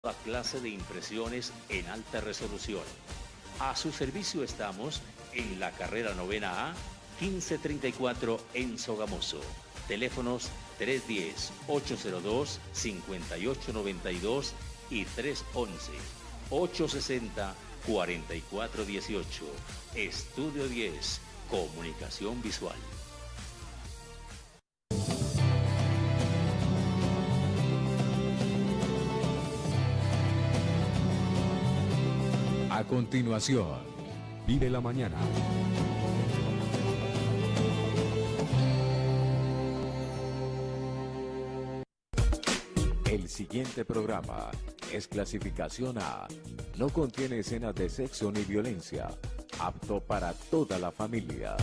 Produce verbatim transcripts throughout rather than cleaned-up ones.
Toda clase de impresiones en alta resolución. A su servicio estamos en la carrera novena A, quince treinta y cuatro en Sogamoso. Teléfonos tres uno cero, ocho cero dos, cinco ocho nueve dos y tres uno uno, ocho seis cero, cuatro cuatro uno ocho. Estudio diez, Comunicación Visual. A continuación, Vive la Mañana. El siguiente programa es clasificación A. No contiene escenas de sexo ni violencia. Apto para toda la familia.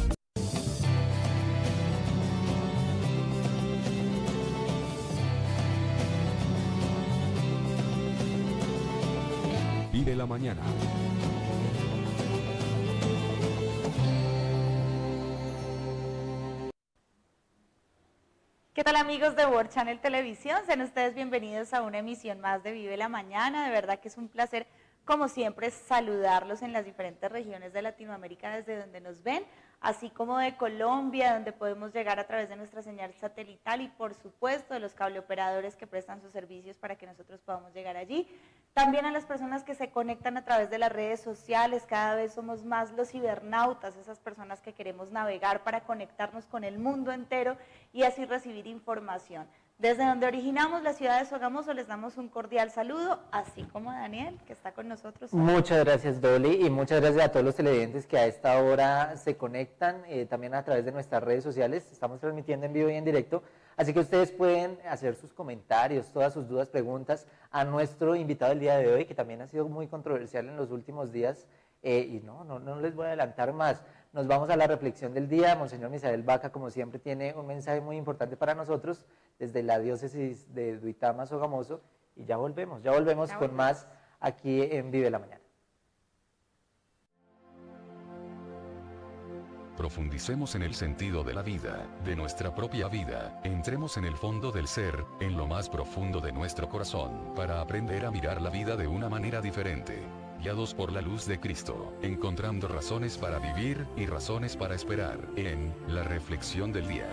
Vive la Mañana. ¿Qué tal, amigos de World Channel Televisión? Sean ustedes bienvenidos a una emisión más de Vive la Mañana. De verdad que es un placer, como siempre, saludarlos en las diferentes regiones de Latinoamérica desde donde nos ven, así como de Colombia, donde podemos llegar a través de nuestra señal satelital y, por supuesto, de los cableoperadores que prestan sus servicios para que nosotros podamos llegar allí. También a las personas que se conectan a través de las redes sociales. Cada vez somos más los cibernautas, esas personas que queremos navegar para conectarnos con el mundo entero y así recibir información. Desde donde originamos, la ciudad de Sogamoso, les damos un cordial saludo, así como a Daniel, que está con nosotros. Muchas gracias, Dolly, y muchas gracias a todos los televidentes que a esta hora se conectan, eh, también a través de nuestras redes sociales. Estamos transmitiendo en vivo y en directo, así que ustedes pueden hacer sus comentarios, todas sus dudas, preguntas a nuestro invitado del día de hoy, que también ha sido muy controversial en los últimos días, eh, y no, no, no les voy a adelantar más. Nos vamos a la reflexión del día. Monseñor Misael Vaca, como siempre, tiene un mensaje muy importante para nosotros desde la diócesis de Duitama, Sogamoso, y ya volvemos, ya volvemos ya con volvemos. Más aquí en Vive la Mañana. Profundicemos en el sentido de la vida, de nuestra propia vida, entremos en el fondo del ser, en lo más profundo de nuestro corazón, para aprender a mirar la vida de una manera diferente. Guiados por la luz de Cristo, encontrando razones para vivir y razones para esperar, en la reflexión del día.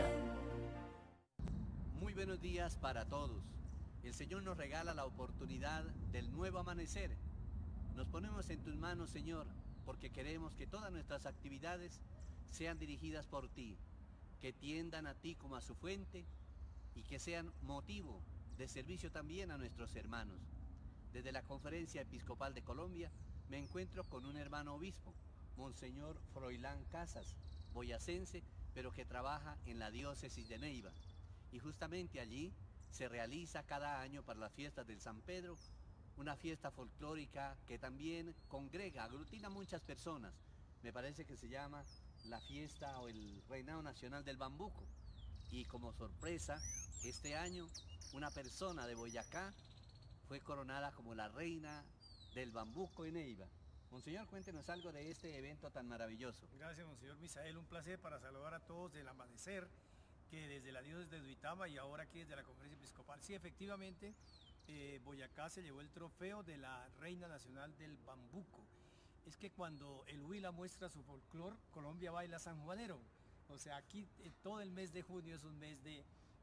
Muy buenos días para todos. El Señor nos regala la oportunidad del nuevo amanecer. Nos ponemos en tus manos, Señor, porque queremos que todas nuestras actividades sean dirigidas por ti, que tiendan a ti como a su fuente y que sean motivo de servicio también a nuestros hermanos. Desde la Conferencia Episcopal de Colombia me encuentro con un hermano obispo, Monseñor Froilán Casas, boyacense, pero que trabaja en la diócesis de Neiva. Y justamente allí se realiza cada año para las fiestas del San Pedro una fiesta folclórica que también congrega, aglutina a muchas personas. Me parece que se llama la fiesta o el Reinado Nacional del Bambuco. Y como sorpresa, este año una persona de Boyacá fue coronada como la reina del bambuco en Neiva. Monseñor, cuéntenos algo de este evento tan maravilloso. Gracias, Monseñor Misael, un placer para saludar a todos del amanecer, que desde la diócesis de Duitama y ahora aquí desde la Conferencia Episcopal. Sí, efectivamente, eh, Boyacá se llevó el trofeo de la reina nacional del bambuco. Es que cuando el Huila muestra su folclor, Colombia baila sanjuanero. O sea, aquí eh, todo el mes de junio es un mes de...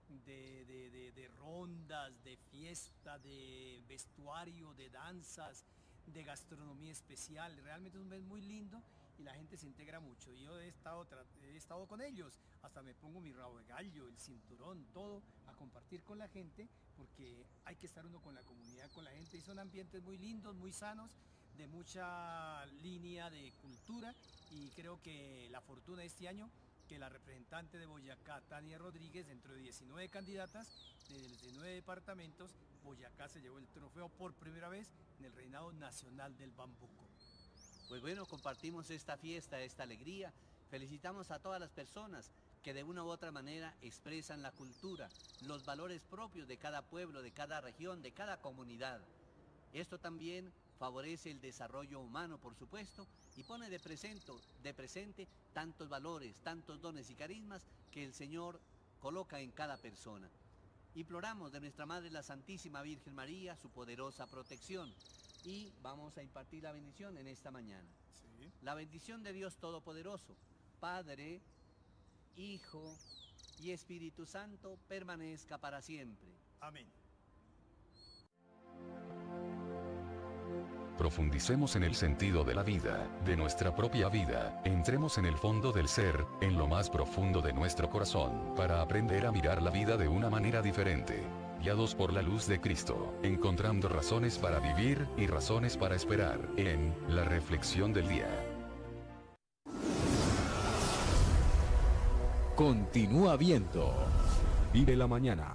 De, de, de, de rondas, de fiesta, de vestuario, de danzas, de gastronomía especial. Realmente es un mes muy lindo y la gente se integra mucho. Yo he estado, he estado con ellos, hasta me pongo mi rabo de gallo, el cinturón, todo, a compartir con la gente, porque hay que estar uno con la comunidad, con la gente, y son ambientes muy lindos, muy sanos, de mucha línea de cultura, y creo que la fortuna de este año, que la representante de Boyacá, Tania Rodríguez, dentro de diecinueve candidatas de diecinueve departamentos, Boyacá se llevó el trofeo por primera vez en el Reinado Nacional del Bambuco. Pues bueno, compartimos esta fiesta, esta alegría, felicitamos a todas las personas que de una u otra manera expresan la cultura, los valores propios de cada pueblo, de cada región, de cada comunidad. Esto también favorece el desarrollo humano, por supuesto, y pone de presente, de presente tantos valores, tantos dones y carismas que el Señor coloca en cada persona. Imploramos de nuestra Madre la Santísima Virgen María su poderosa protección y vamos a impartir la bendición en esta mañana. Sí. La bendición de Dios Todopoderoso, Padre, Hijo y Espíritu Santo permanezca para siempre. Amén. Profundicemos en el sentido de la vida, de nuestra propia vida, entremos en el fondo del ser, en lo más profundo de nuestro corazón, para aprender a mirar la vida de una manera diferente. Guiados por la luz de Cristo, encontrando razones para vivir y razones para esperar, en la reflexión del día. Continúa viendo Vive la Mañana.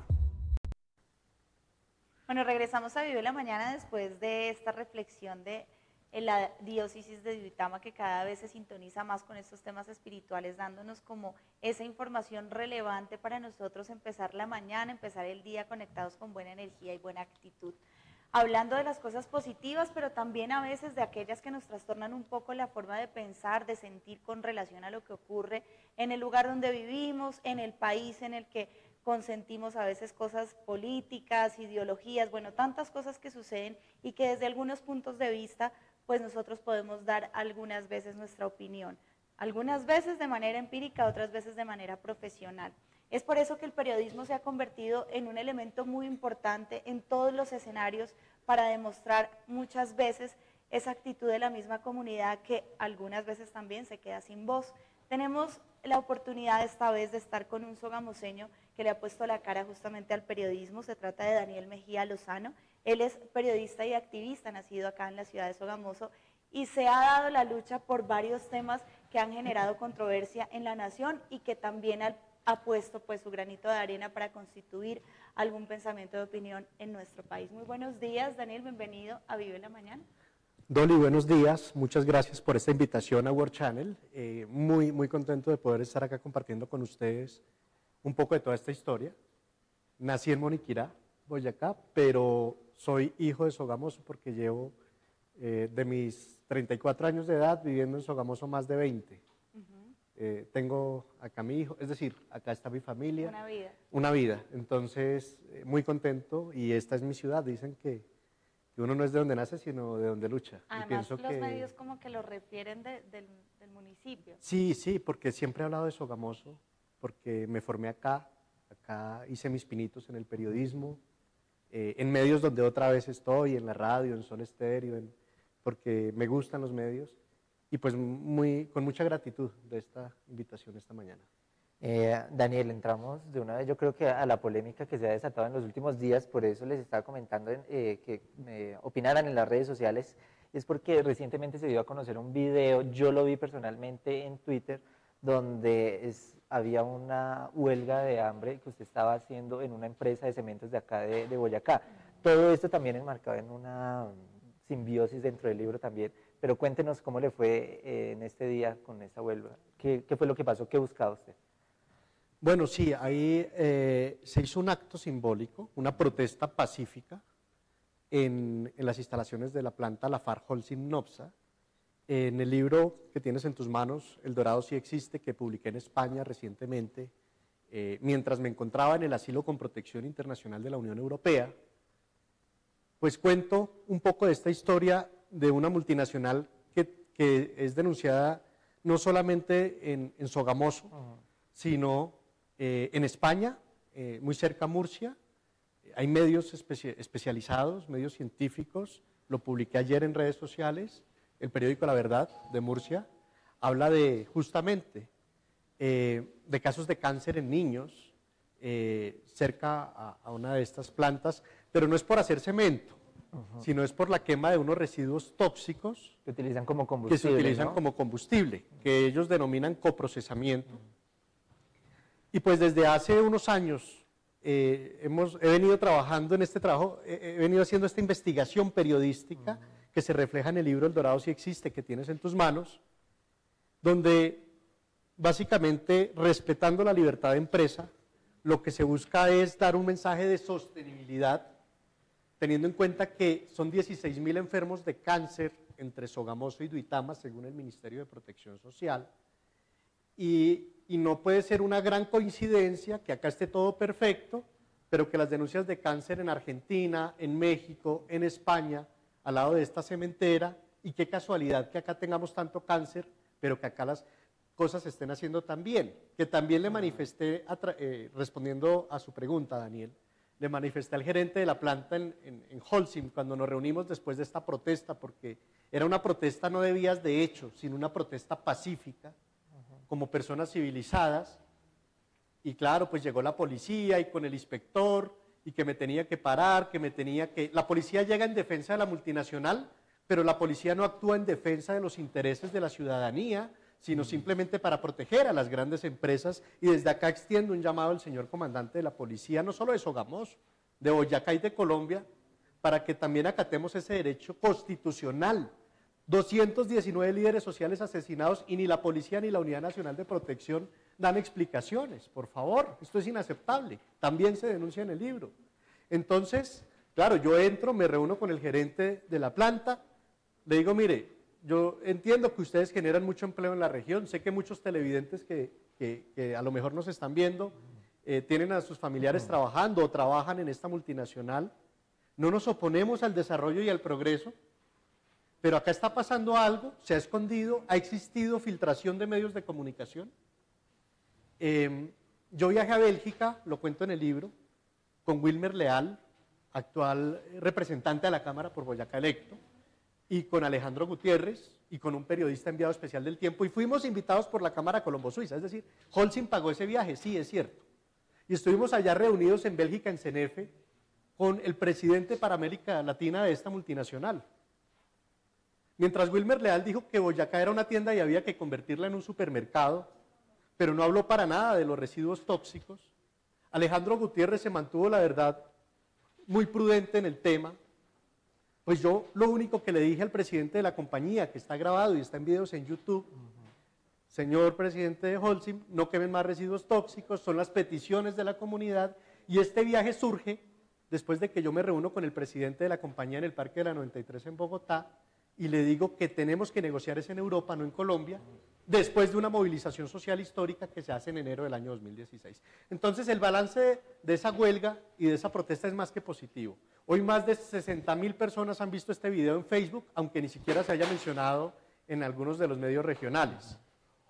Bueno, regresamos a Vive la Mañana después de esta reflexión de la diócesis de Duitama, que cada vez se sintoniza más con estos temas espirituales, dándonos como esa información relevante para nosotros empezar la mañana, empezar el día conectados con buena energía y buena actitud. Hablando de las cosas positivas, pero también a veces de aquellas que nos trastornan un poco la forma de pensar, de sentir con relación a lo que ocurre en el lugar donde vivimos, en el país en el que consentimos a veces cosas políticas, ideologías, bueno, tantas cosas que suceden y que desde algunos puntos de vista, pues nosotros podemos dar algunas veces nuestra opinión. Algunas veces de manera empírica, otras veces de manera profesional. Es por eso que el periodismo se ha convertido en un elemento muy importante en todos los escenarios para demostrar muchas veces esa actitud de la misma comunidad que algunas veces también se queda sin voz. Tenemos la oportunidad esta vez de estar con un sogamoseño que le ha puesto la cara justamente al periodismo. Se trata de Daniel Mejía Lozano. Él es periodista y activista, nacido acá en la ciudad de Sogamoso, y se ha dado la lucha por varios temas que han generado controversia en la nación y que también ha, ha puesto pues su granito de arena para constituir algún pensamiento de opinión en nuestro país. Muy buenos días, Daniel, bienvenido a Vive la Mañana. Dolly, buenos días, muchas gracias por esta invitación a World Channel, eh, muy, muy contento de poder estar acá compartiendo con ustedes un poco de toda esta historia. Nací en Moniquirá, Boyacá, pero soy hijo de Sogamoso porque llevo eh, de mis treinta y cuatro años de edad viviendo en Sogamoso más de veinte. Uh-huh. eh, tengo acá mi hijo, es decir, acá está mi familia. Una vida. Una vida, entonces eh, muy contento y esta es mi ciudad, dicen que que uno no es de donde nace, sino de donde lucha. Además, y pienso los que... medios como que lo refieren de, del, del municipio. Sí, sí, porque siempre he hablado de Sogamoso, porque me formé acá, acá hice mis pinitos en el periodismo, eh, en medios donde otra vez estoy, en la radio, en Sol Estéreo, en, porque me gustan los medios, y pues muy, con mucha gratitud de esta invitación esta mañana. Eh, Daniel, entramos de una vez, yo creo que a la polémica que se ha desatado en los últimos días, por eso les estaba comentando eh, que me opinaran en las redes sociales, es porque recientemente se dio a conocer un video, yo lo vi personalmente en Twitter, donde es, había una huelga de hambre que usted estaba haciendo en una empresa de cementos de acá de, de Boyacá. Todo esto también enmarcado en una simbiosis dentro del libro también, pero cuéntenos cómo le fue eh, en este día con esta huelga, ¿Qué, qué fue lo que pasó, qué buscaba usted? Bueno, sí, ahí eh, se hizo un acto simbólico, una protesta pacífica en, en las instalaciones de la planta Lafarge Holcim Nopsa. En el libro que tienes en tus manos, El Dorado sí existe, que publiqué en España recientemente, eh, mientras me encontraba en el asilo con protección internacional de la Unión Europea, pues cuento un poco de esta historia de una multinacional que, que es denunciada no solamente en, en Sogamoso, uh-huh. sino Eh, en España, eh, muy cerca a Murcia, eh, hay medios espe especializados, medios científicos, lo publiqué ayer en redes sociales, el periódico La Verdad de Murcia, habla de justamente eh, de casos de cáncer en niños eh, cerca a, a una de estas plantas, pero no es por hacer cemento, uh-huh. sino es por la quema de unos residuos tóxicos que utilizan como combustible, que se utilizan ¿no? como combustible, que ellos denominan coprocesamiento. Uh-huh. Y pues desde hace unos años eh, hemos, he venido trabajando en este trabajo, he, he venido haciendo esta investigación periodística uh-huh. que se refleja en el libro El Dorado sí existe, que tienes en tus manos, donde básicamente, respetando la libertad de empresa, lo que se busca es dar un mensaje de sostenibilidad, teniendo en cuenta que son dieciséis mil enfermos de cáncer entre Sogamoso y Duitama, según el Ministerio de Protección Social, y, y no puede ser una gran coincidencia que acá esté todo perfecto, pero que las denuncias de cáncer en Argentina, en México, en España, al lado de esta cementera, y qué casualidad que acá tengamos tanto cáncer, pero que acá las cosas se estén haciendo tan bien, que también le manifesté, eh, respondiendo a su pregunta, Daniel, le manifesté al gerente de la planta en, en, en Holcim cuando nos reunimos después de esta protesta, porque era una protesta no de vías de hecho, sino una protesta pacífica, como personas civilizadas, y claro, pues llegó la policía y con el inspector, y que me tenía que parar, que me tenía que... La policía llega en defensa de la multinacional, pero la policía no actúa en defensa de los intereses de la ciudadanía, sino simplemente para proteger a las grandes empresas, y desde acá extiendo un llamado al señor comandante de la policía, no solo de Sogamoso, de Boyacá y de Colombia, para que también acatemos ese derecho constitucional. doscientos diecinueve líderes sociales asesinados y ni la policía ni la Unidad Nacional de Protección dan explicaciones, por favor, esto es inaceptable, también se denuncia en el libro. Entonces, claro, yo entro, me reúno con el gerente de la planta, le digo, mire, yo entiendo que ustedes generan mucho empleo en la región, sé que muchos televidentes que, que, que a lo mejor nos están viendo eh, tienen a sus familiares trabajando o trabajan en esta multinacional, no nos oponemos al desarrollo y al progreso, pero acá está pasando algo, se ha escondido, ha existido filtración de medios de comunicación. Eh, yo viajé a Bélgica, lo cuento en el libro, con Wilmer Leal, actual representante de la Cámara por Boyacá electo, y con Alejandro Gutiérrez, y con un periodista enviado especial del Tiempo, y fuimos invitados por la Cámara Colombo-Suiza, es decir, Holcim pagó ese viaje, sí, es cierto. Y estuvimos allá reunidos en Bélgica, en Cenefe, con el presidente para América Latina de esta multinacional. Mientras Wilmer Leal dijo que Boyacá era una tienda y había que convertirla en un supermercado, pero no habló para nada de los residuos tóxicos, Alejandro Gutiérrez se mantuvo, la verdad, muy prudente en el tema. Pues yo lo único que le dije al presidente de la compañía, que está grabado y está en videos en YouTube, uh-huh. Señor presidente de Holcim, no quemen más residuos tóxicos, son las peticiones de la comunidad, y este viaje surge después de que yo me reúno con el presidente de la compañía en el Parque de la noventa y tres en Bogotá, y le digo que tenemos que negociar es en Europa, no en Colombia, después de una movilización social histórica que se hace en enero del año dos mil dieciséis. Entonces el balance de esa huelga y de esa protesta es más que positivo. Hoy más de sesenta mil personas han visto este video en Facebook, aunque ni siquiera se haya mencionado en algunos de los medios regionales.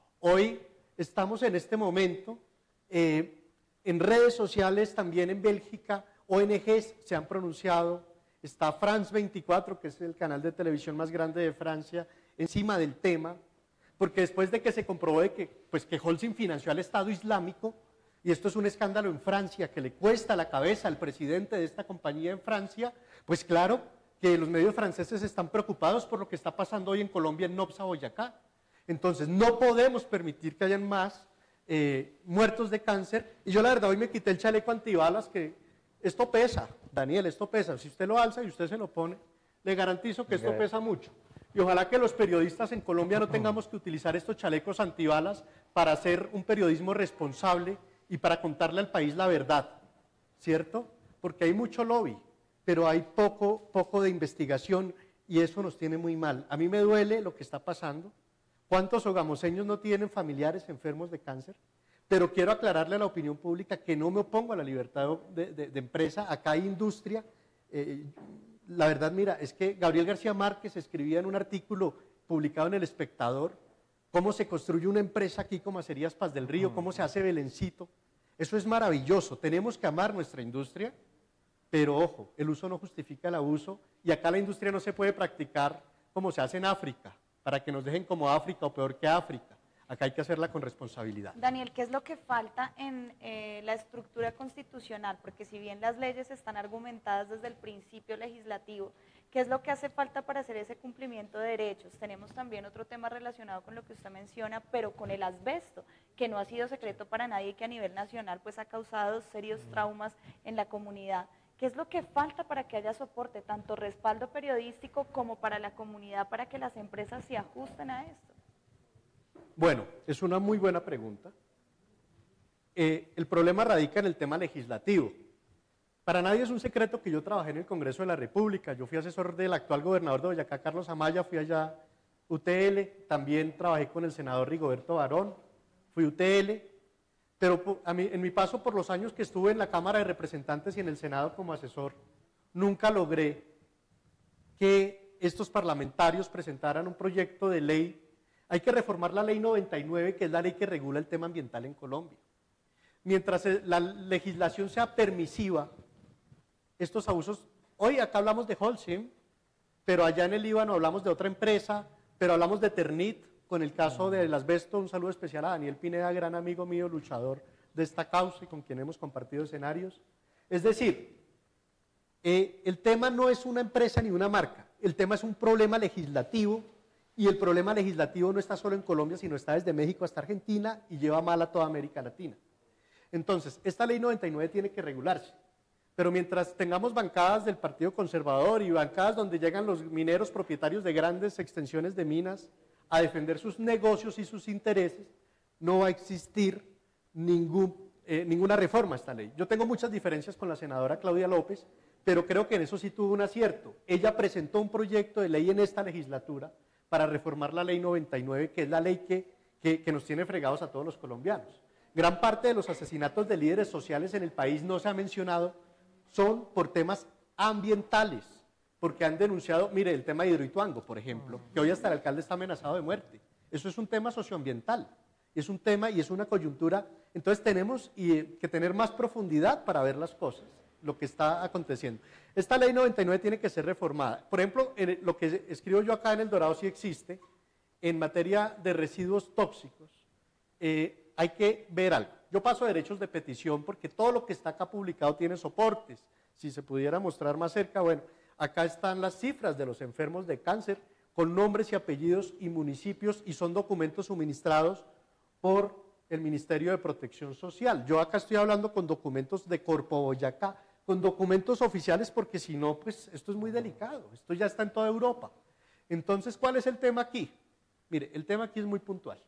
Hoy estamos en este momento, eh, en redes sociales, también en Bélgica, O N Ges se han pronunciado, está France veinticuatro, que es el canal de televisión más grande de Francia, encima del tema, porque después de que se comprobó de que, pues, que Holcim financió al Estado Islámico, y esto es un escándalo en Francia que le cuesta la cabeza al presidente de esta compañía en Francia, pues claro que los medios franceses están preocupados por lo que está pasando hoy en Colombia, en Nopsa, Boyacá. Entonces no podemos permitir que hayan más eh, muertos de cáncer, y yo la verdad hoy me quité el chaleco antibalas, que esto pesa, Daniel, esto pesa, si usted lo alza y usted se lo pone, le garantizo que esto pesa mucho. Y ojalá que los periodistas en Colombia no tengamos que utilizar estos chalecos antibalas para hacer un periodismo responsable y para contarle al país la verdad, ¿cierto? Porque hay mucho lobby, pero hay poco, poco de investigación y eso nos tiene muy mal. A mí me duele lo que está pasando. ¿Cuántos sogamoseños no tienen familiares enfermos de cáncer? Pero quiero aclararle a la opinión pública que no me opongo a la libertad de, de, de empresa, acá hay industria. Eh, la verdad, mira, es que Gabriel García Márquez escribía en un artículo publicado en El Espectador cómo se construye una empresa aquí como Acerías Paz del Río, cómo se hace Belencito. Eso es maravilloso, tenemos que amar nuestra industria, pero ojo, el uso no justifica el abuso y acá la industria no se puede practicar como se hace en África, para que nos dejen como África o peor que África. Acá hay que hacerla con responsabilidad. Daniel, ¿qué es lo que falta en eh, la estructura constitucional? Porque si bien las leyes están argumentadas desde el principio legislativo, ¿qué es lo que hace falta para hacer ese cumplimiento de derechos? Tenemos también otro tema relacionado con lo que usted menciona, pero con el asbesto, que no ha sido secreto para nadie y que a nivel nacional pues ha causado serios traumas en la comunidad. ¿Qué es lo que falta para que haya soporte, tanto respaldo periodístico como para la comunidad, para que las empresas se ajusten a esto? Bueno, es una muy buena pregunta. Eh, el problema radica en el tema legislativo. Para nadie es un secreto que yo trabajé en el Congreso de la República, yo fui asesor del actual gobernador de Boyacá, Carlos Amaya, fui allá U T L, también trabajé con el senador Rigoberto Barón, fui U T L, pero a mí, en mi paso por los años que estuve en la Cámara de Representantes y en el Senado como asesor, nunca logré que estos parlamentarios presentaran un proyecto de ley. Hay que reformar la ley noventa y nueve, que es la ley que regula el tema ambiental en Colombia. Mientras la legislación sea permisiva, estos abusos, hoy acá hablamos de Holcim, pero allá en el Líbano hablamos de otra empresa, pero hablamos de Ternit, con el caso del asbesto. Un saludo especial a Daniel Pineda, gran amigo mío, luchador de esta causa y con quien hemos compartido escenarios. Es decir, eh, el tema no es una empresa ni una marca, el tema es un problema legislativo, y el problema legislativo no está solo en Colombia, sino está desde México hasta Argentina y lleva mal a toda América Latina. Entonces, esta ley noventa y nueve tiene que regularse, pero mientras tengamos bancadas del Partido Conservador y bancadas donde llegan los mineros propietarios de grandes extensiones de minas a defender sus negocios y sus intereses, no va a existir ningún, eh, ninguna reforma a esta ley. Yo tengo muchas diferencias con la senadora Claudia López, pero creo que en eso sí tuvo un acierto. Ella presentó un proyecto de ley en esta legislatura para reformar la ley noventa y nueve, que es la ley que, que, que nos tiene fregados a todos los colombianos. Gran parte de los asesinatos de líderes sociales en el país, no se ha mencionado, son por temas ambientales, porque han denunciado, mire, el tema de Hidroituango, por ejemplo, que hoy hasta el alcalde está amenazado de muerte. Eso es un tema socioambiental, es un tema y es una coyuntura. Entonces tenemos que tener más profundidad para ver las cosas, lo que está aconteciendo. Esta ley noventa y nueve tiene que ser reformada. Por ejemplo, en lo que escribo yo acá en El Dorado sí existe, en materia de residuos tóxicos, eh, hay que ver algo. Yo paso derechos de petición porque todo lo que está acá publicado tiene soportes. Si se pudiera mostrar más cerca, bueno, acá están las cifras de los enfermos de cáncer con nombres y apellidos y municipios, y son documentos suministrados por el Ministerio de Protección Social. Yo acá estoy hablando con documentos de Corpo Boyacá, con documentos oficiales, porque si no, pues esto es muy delicado, esto ya está en toda Europa. Entonces, ¿cuál es el tema aquí? Mire, el tema aquí es muy puntual.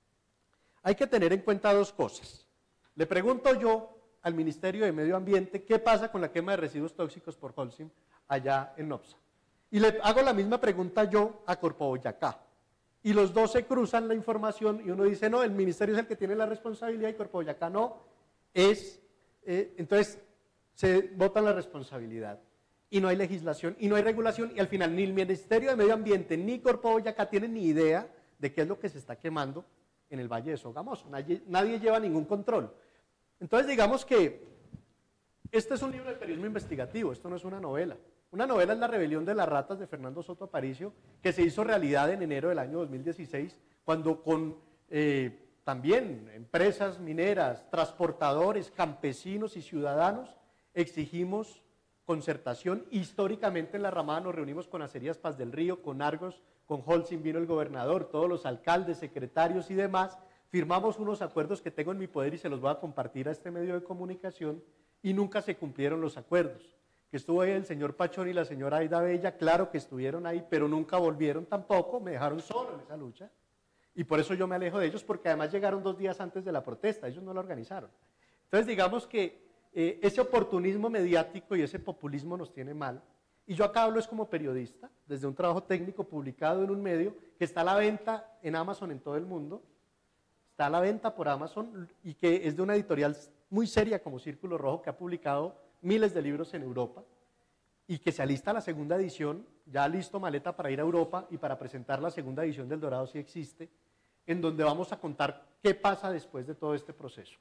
Hay que tener en cuenta dos cosas. Le pregunto yo al Ministerio de Medio Ambiente qué pasa con la quema de residuos tóxicos por Holcim allá en Nopsa. Y le hago la misma pregunta yo a Corpo Boyacá. Y los dos se cruzan la información y uno dice, no, el ministerio es el que tiene la responsabilidad y Corpo Boyacá no, es, eh, entonces se botan la responsabilidad. Y no hay legislación y no hay regulación, y al final ni el Ministerio de Medio Ambiente ni Corpo Boyacá tienen ni idea de qué es lo que se está quemando en el Valle de Sogamoso. Nadie, nadie lleva ningún control. Entonces digamos que este es un libro de periodismo investigativo, esto no es una novela. Una novela es La rebelión de las ratas de Fernando Soto Aparicio, que se hizo realidad en enero del año dos mil dieciséis, cuando con eh, también empresas mineras, transportadores, campesinos y ciudadanos exigimos concertación. Históricamente en la Ramada nos reunimos con Acerías Paz del Río, con Argos, con Holcim, vino el gobernador, todos los alcaldes, secretarios y demás, firmamos unos acuerdos que tengo en mi poder y se los voy a compartir a este medio de comunicación, y nunca se cumplieron los acuerdos. Que estuvo ahí el señor Pachón y la señora Aida Bella, claro que estuvieron ahí, pero nunca volvieron tampoco, me dejaron solo en esa lucha, y por eso yo me alejo de ellos, porque además llegaron dos días antes de la protesta, ellos no la organizaron. Entonces digamos que eh, ese oportunismo mediático y ese populismo nos tiene mal, y yo acá hablo es como periodista, desde un trabajo técnico publicado en un medio que está a la venta en Amazon en todo el mundo, está a la venta por Amazon, y que es de una editorial muy seria como Círculo Rojo, que ha publicado miles de libros en Europa, y que se alista la segunda edición, ya listo maleta para ir a Europa y para presentar la segunda edición del Dorado si existe, en donde vamos a contar qué pasa después de todo este proceso.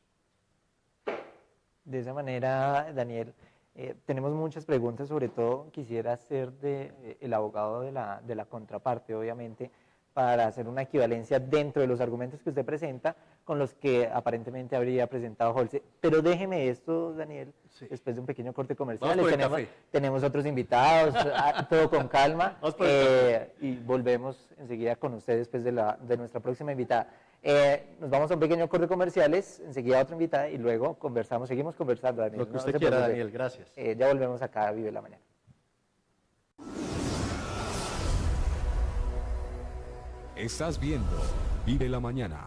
De esa manera, Daniel, eh, tenemos muchas preguntas, sobre todo quisiera ser de, eh, el abogado de la, de la contraparte, obviamente, para hacer una equivalencia dentro de los argumentos que usted presenta con los que aparentemente habría presentado Holcim. Pero déjeme esto, Daniel, sí, después de un pequeño corte comercial. Tenemos, tenemos otros invitados, todo con calma, eh, y volvemos enseguida con usted después de, la, de nuestra próxima invitada. Eh, nos vamos a un pequeño corte comerciales, enseguida otra invitada y luego conversamos, seguimos conversando, Daniel. Lo que usted no quiera, Daniel, gracias. Eh, ya volvemos acá a Vive la Mañana. Estás viendo Vive la Mañana.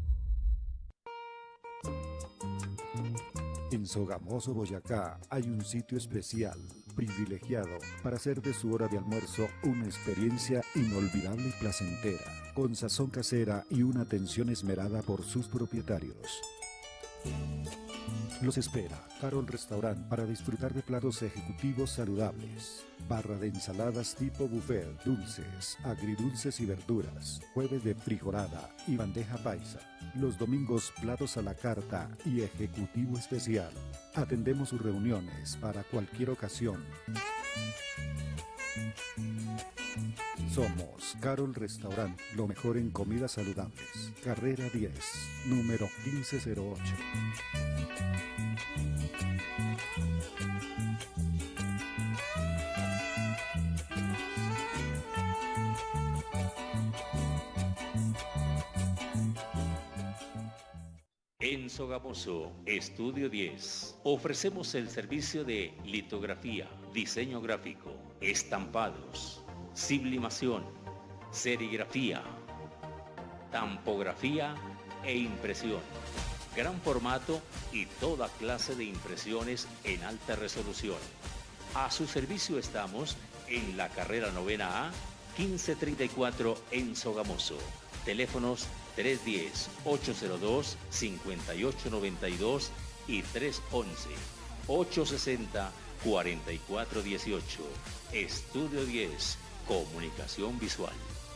En Sogamoso, Boyacá, hay un sitio especial, privilegiado, para hacer de su hora de almuerzo una experiencia inolvidable y placentera, con sazón casera y una atención esmerada por sus propietarios. Los espera Carol Restaurant para disfrutar de platos ejecutivos saludables. Barra de ensaladas tipo buffet, dulces, agridulces y verduras. Jueves de frijolada y bandeja paisa. Los domingos platos a la carta y ejecutivo especial. Atendemos sus reuniones para cualquier ocasión. Somos Carol Restaurant, lo mejor en comidas saludables. Carrera diez, número quince cero ocho. En Sogamoso, Estudio diez, ofrecemos el servicio de litografía, diseño gráfico, estampados, sublimación, serigrafía, tampografía e impresión. Gran formato y toda clase de impresiones en alta resolución. A su servicio estamos en la carrera novena A, quince treinta y cuatro en Sogamoso. Teléfonos tres uno cero, ocho cero dos, cinco ocho nueve dos y tres uno uno, ocho seis cero, cuatro cuatro uno ocho. Estudio diez, comunicación visual.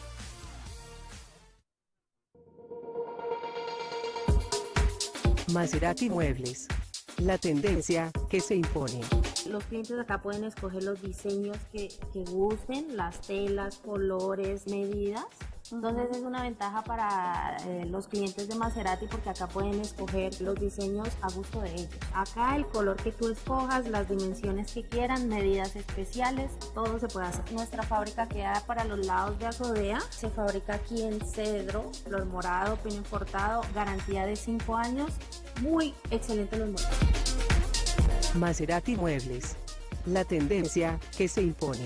Maserati Muebles. La tendencia que se impone. Los clientes acá pueden escoger los diseños que, que gusten, las telas, colores, medidas. Entonces es una ventaja para eh, los clientes de Maserati porque acá pueden escoger los diseños a gusto de ellos. Acá el color que tú escojas, las dimensiones que quieran, medidas especiales, todo se puede hacer. Nuestra fábrica queda para los lados de Azodea, se fabrica aquí en cedro, flor morado, pino importado, garantía de cinco años, muy excelente los muebles. Maserati Muebles. La tendencia que se impone.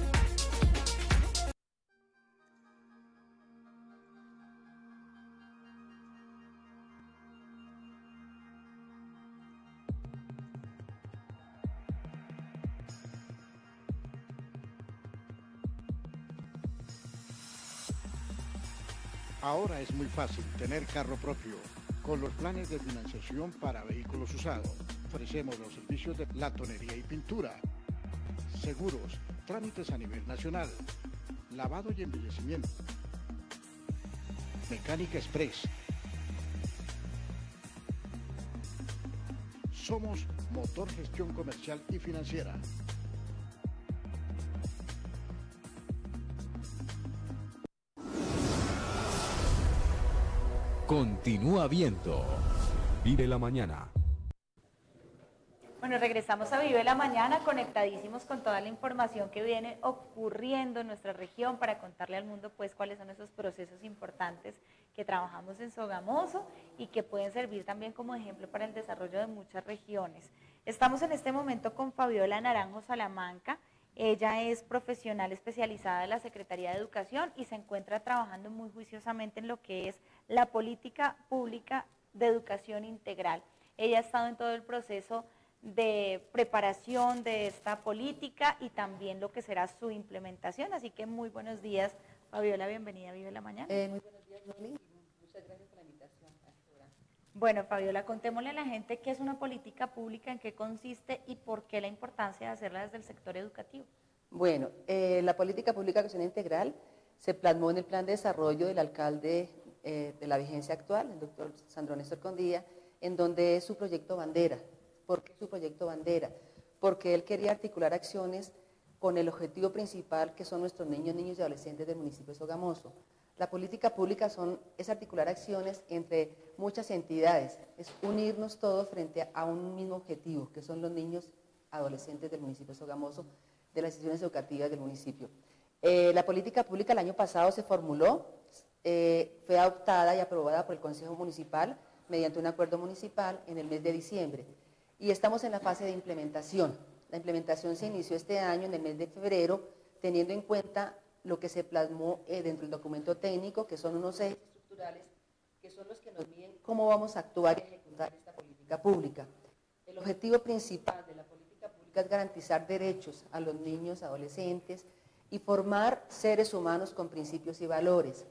Ahora es muy fácil tener carro propio. Con los planes de financiación para vehículos usados, ofrecemos los servicios de latonería y pintura, seguros, trámites a nivel nacional, lavado y embellecimiento, mecánica express. Somos Motor Gestión Comercial y Financiera. Continúa viendo Vive la Mañana. Bueno, regresamos a Vive la Mañana, conectadísimos con toda la información que viene ocurriendo en nuestra región para contarle al mundo pues cuáles son esos procesos importantes que trabajamos en Sogamoso y que pueden servir también como ejemplo para el desarrollo de muchas regiones. Estamos en este momento con Fabiola Naranjo Salamanca. Ella es profesional especializada de la Secretaría de Educación y se encuentra trabajando muy juiciosamente en lo que es la política pública de educación integral. Ella ha estado en todo el proceso de preparación de esta política y también lo que será su implementación. Así que muy buenos días, Fabiola, bienvenida a Vive la Mañana. Eh, muy buenos días, Loli. Muchas gracias por la invitación. Bueno, Fabiola, contémosle a la gente qué es una política pública, en qué consiste y por qué la importancia de hacerla desde el sector educativo. Bueno, eh, la política pública de educación integral se plasmó en el plan de desarrollo del alcalde eh, de la vigencia actual, el doctor Sandro Néstor Condía, en donde es su proyecto bandera. ¿Por qué su proyecto bandera? Porque él quería articular acciones con el objetivo principal que son nuestros niños, niños y adolescentes del municipio de Sogamoso. La política pública son, es articular acciones entre muchas entidades, es unirnos todos frente a un mismo objetivo, que son los niños adolescentes del municipio de Sogamoso, de las instituciones educativas del municipio. Eh, la política pública el año pasado se formuló, eh, fue adoptada y aprobada por el Consejo Municipal mediante un acuerdo municipal en el mes de diciembre y estamos en la fase de implementación. La implementación se inició este año en el mes de febrero, teniendo en cuenta lo que se plasmó eh, dentro del documento técnico, que son unos ejes estructurales, que son los que nos miden cómo vamos a actuar y ejecutar esta política pública. El objetivo principal de la política pública es garantizar derechos a los niños, adolescentes y formar seres humanos con principios y valores.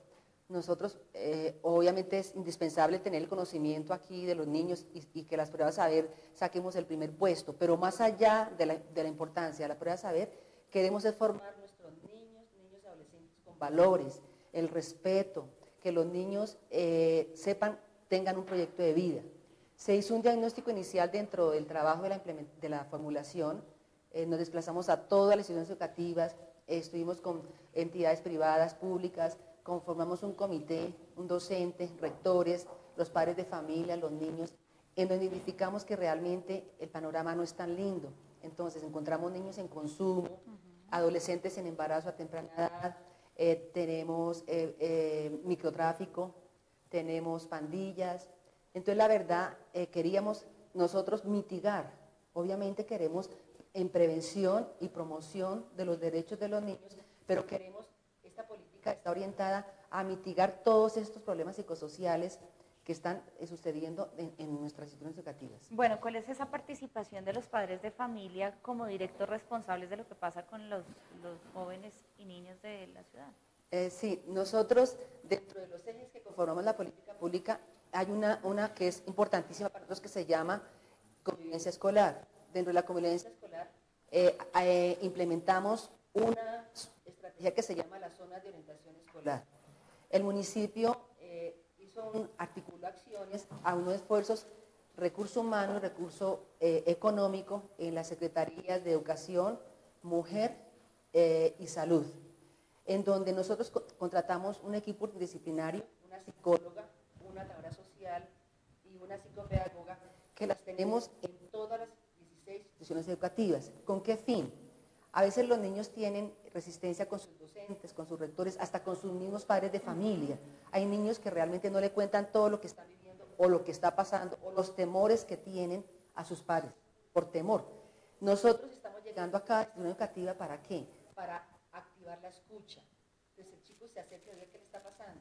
Nosotros, eh, obviamente es indispensable tener el conocimiento aquí de los niños y, y que las pruebas saber saquemos el primer puesto, pero más allá de la, de la importancia de la prueba saber, queremos es formar nuestros niños, niños y adolescentes con valores, el respeto, que los niños eh, sepan, tengan un proyecto de vida. Se hizo un diagnóstico inicial dentro del trabajo de la, de la formulación, eh, nos desplazamos a todas las instituciones educativas, eh, estuvimos con entidades privadas, públicas, conformamos un comité, un docente, rectores, los padres de familia, los niños, en donde identificamos que realmente el panorama no es tan lindo. Entonces encontramos niños en consumo, uh-huh. adolescentes en embarazo a temprana edad, eh, tenemos eh, eh, microtráfico, tenemos pandillas. Entonces la verdad eh, queríamos nosotros mitigar, obviamente queremos en prevención y promoción de los derechos de los niños, pero queremos, esta política está orientada a mitigar todos estos problemas psicosociales que están eh, sucediendo en, en nuestras instituciones educativas. Bueno, ¿cuál es esa participación de los padres de familia como directos responsables de lo que pasa con los, los jóvenes y niños de la ciudad? Eh, sí, nosotros dentro de los ejes que conformamos la política pública hay una, una que es importantísima para nosotros que se llama convivencia escolar. Dentro de la convivencia escolar eh, eh, implementamos una estrategia que se llama las zonas de orientación escolar. El municipio eh, hizo un articuló acciones a unos esfuerzos, recurso humano y recurso eh, económico en las secretarías de Educación, Mujer eh, y Salud, en donde nosotros co contratamos un equipo disciplinario, una psicóloga, una trabajadora social y una psicopedagoga que las tenemos en todas las dieciséis instituciones educativas. ¿Con qué fin? A veces los niños tienen resistencia con sus docentes, con sus rectores, hasta con sus mismos padres de familia. Hay niños que realmente no le cuentan todo lo que están viviendo o lo que está pasando o los temores que tienen a sus padres, por temor. Nosotros estamos llegando a cada institución educativa, ¿para qué? Para activar la escucha. Entonces el chico se acerca y ve qué le está pasando.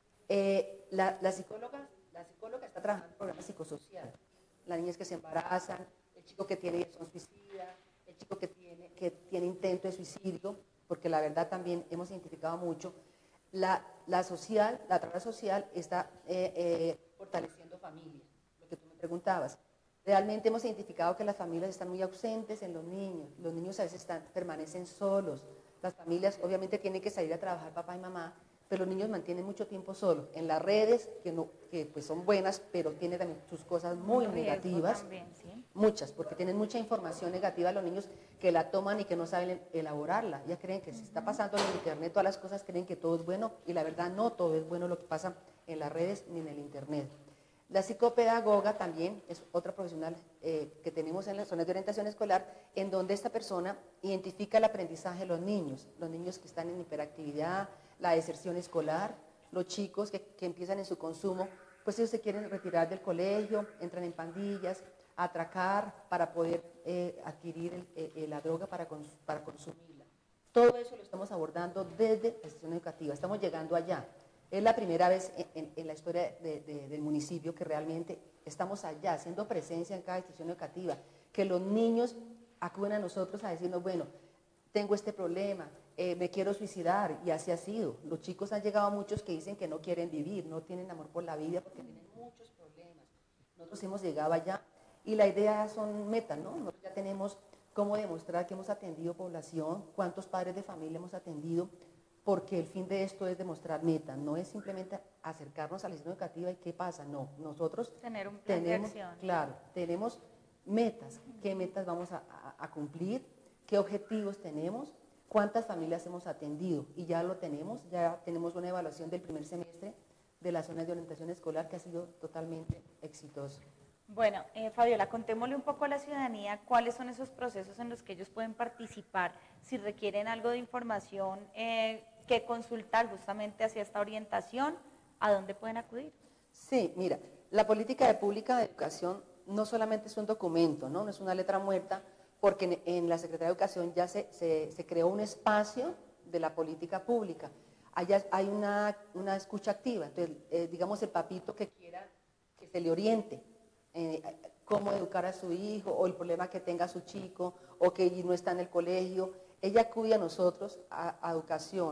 Eh, la, la, psicóloga, la psicóloga está trabajando en programa psicosocial. Las niñas que se embarazan, el chico que tiene ideación suicida, el chico que tiene, que tiene intento de suicidio, porque la verdad también hemos identificado mucho. La, la social, la trabajadora social está eh, eh, fortaleciendo familia, lo que tú me preguntabas. Realmente hemos identificado que las familias están muy ausentes en los niños. Los niños a veces están, permanecen solos. Las familias obviamente tienen que salir a trabajar papá y mamá, pero los niños mantienen mucho tiempo solos. En las redes, que, no, que pues son buenas, pero tienen también sus cosas muy Un negativas. También, ¿sí? Muchas, porque tienen mucha información negativa los niños que la toman y que no saben elaborarla. Ya creen que se está pasando en el internet, todas las cosas creen que todo es bueno, y la verdad no todo es bueno lo que pasa en las redes ni en el internet. La psicopedagoga también es otra profesional eh, que tenemos en las zonas de orientación escolar, en donde esta persona identifica el aprendizaje de los niños, los niños que están en hiperactividad, la deserción escolar, los chicos que, que empiezan en su consumo, pues ellos se quieren retirar del colegio, entran en pandillas, a atracar para poder eh, adquirir el, eh, la droga para, cons para consumirla. Todo eso lo estamos abordando desde la institución educativa, estamos llegando allá. Es la primera vez en, en, en la historia de, de, del municipio que realmente estamos allá, haciendo presencia en cada institución educativa, que los niños acuden a nosotros a decirnos, bueno, tengo este problema, eh, me quiero suicidar, y así ha sido. Los chicos han llegado a muchos que dicen que no quieren vivir, no tienen amor por la vida porque tienen muchos problemas. Nosotros hemos llegado allá y la idea son metas, ¿no? Nosotros ya tenemos cómo demostrar que hemos atendido población, cuántos padres de familia hemos atendido, porque el fin de esto es demostrar metas, no es simplemente acercarnos a la institución educativa y qué pasa, no, nosotros tener un plan tenemos, de acción. Claro, tenemos metas, qué metas vamos a, a, a cumplir, qué objetivos tenemos, cuántas familias hemos atendido, y ya lo tenemos, ya tenemos una evaluación del primer semestre de las zonas de orientación escolar que ha sido totalmente exitoso. Bueno, eh, Fabiola, contémosle un poco a la ciudadanía cuáles son esos procesos en los que ellos pueden participar, si requieren algo de información, eh, que consultar justamente hacia esta orientación, ¿a dónde pueden acudir? Sí, mira, la política de pública de educación no solamente es un documento, no, no es una letra muerta, porque en, en la Secretaría de Educación ya se, se, se creó un espacio de la política pública. Allá hay una, una escucha activa, entonces, eh, digamos, el papito que quiera que se le oriente, eh, cómo educar a su hijo, o el problema que tenga su chico, o que no está en el colegio, ella acude a nosotros, a, a educación,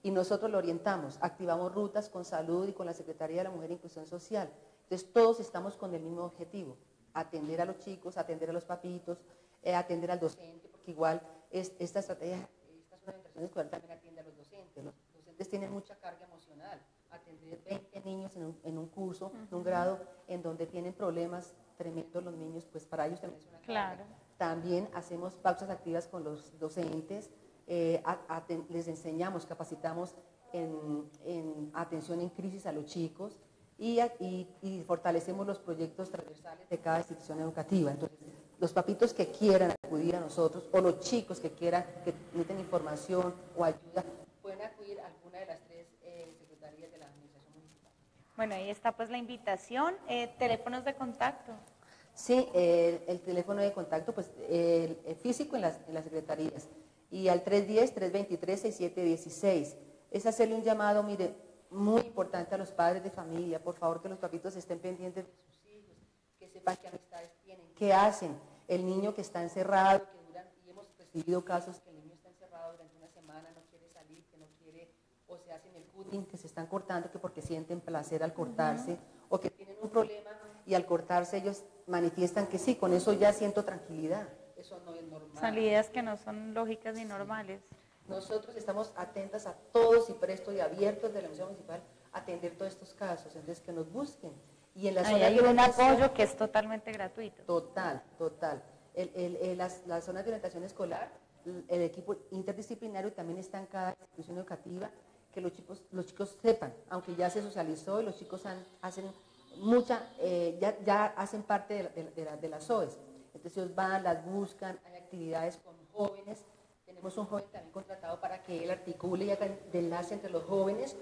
y nosotros lo orientamos, activamos rutas con salud y con la Secretaría de la Mujer e Inclusión Social. Entonces todos estamos con el mismo objetivo, atender a los chicos, atender a los papitos, eh, atender al docente, porque igual es, esta estrategia, estas orientaciones escolares también atiende a los docentes. Los docentes tienen mucha carga emocional, atender veinte niños en un, en un curso, uh-huh. en un grado en donde tienen problemas tremendos los niños, pues para ellos también es una carga. Claro. También hacemos pausas activas con los docentes, eh, a, a, les enseñamos, capacitamos en, en atención en crisis a los chicos y, y, y fortalecemos los proyectos transversales de cada institución educativa. Entonces, los papitos que quieran acudir a nosotros o los chicos que quieran, que necesiten información o ayuda, pueden acudir a alguna de las tres eh, secretarías de la Administración Municipal. Bueno, ahí está pues la invitación. Eh, ¿Teléfonos de contacto? Sí, eh, el teléfono de contacto pues el, el físico en las, en las secretarías y al tres uno cero, tres dos tres, seis siete uno seis. Es hacerle un llamado, mire, muy importante a los padres de familia, por favor que los papitos estén pendientes de sus hijos, que sepan qué amistades tienen, qué hacen. El niño que está encerrado, que duran, y hemos recibido casos que el niño está encerrado durante una semana, no quiere salir, que no quiere, o se hacen el cutting, que se están cortando, que porque sienten placer al cortarse, uh-huh. o que tienen un problema y al cortarse ellos manifiestan que sí, con eso ya siento tranquilidad. Eso no es normal. Salidas que no son lógicas ni normales. Nosotros estamos atentas a todos y prestos y abiertos de la Administración Municipal a atender todos estos casos, entonces que nos busquen. Y en la Ahí hay un apoyo que es totalmente gratuito. Total, total. El, el, el, las, las zonas de orientación escolar, el equipo interdisciplinario también está en cada institución educativa, que los chicos, los chicos sepan, aunque ya se socializó y los chicos han, hacen mucha, eh, ya, ya hacen parte de, de, de, la, de las O E S. Entonces ellos van, las buscan, hay actividades con jóvenes. Tenemos un joven también contratado para que él articule y haga el enlace entre los jóvenes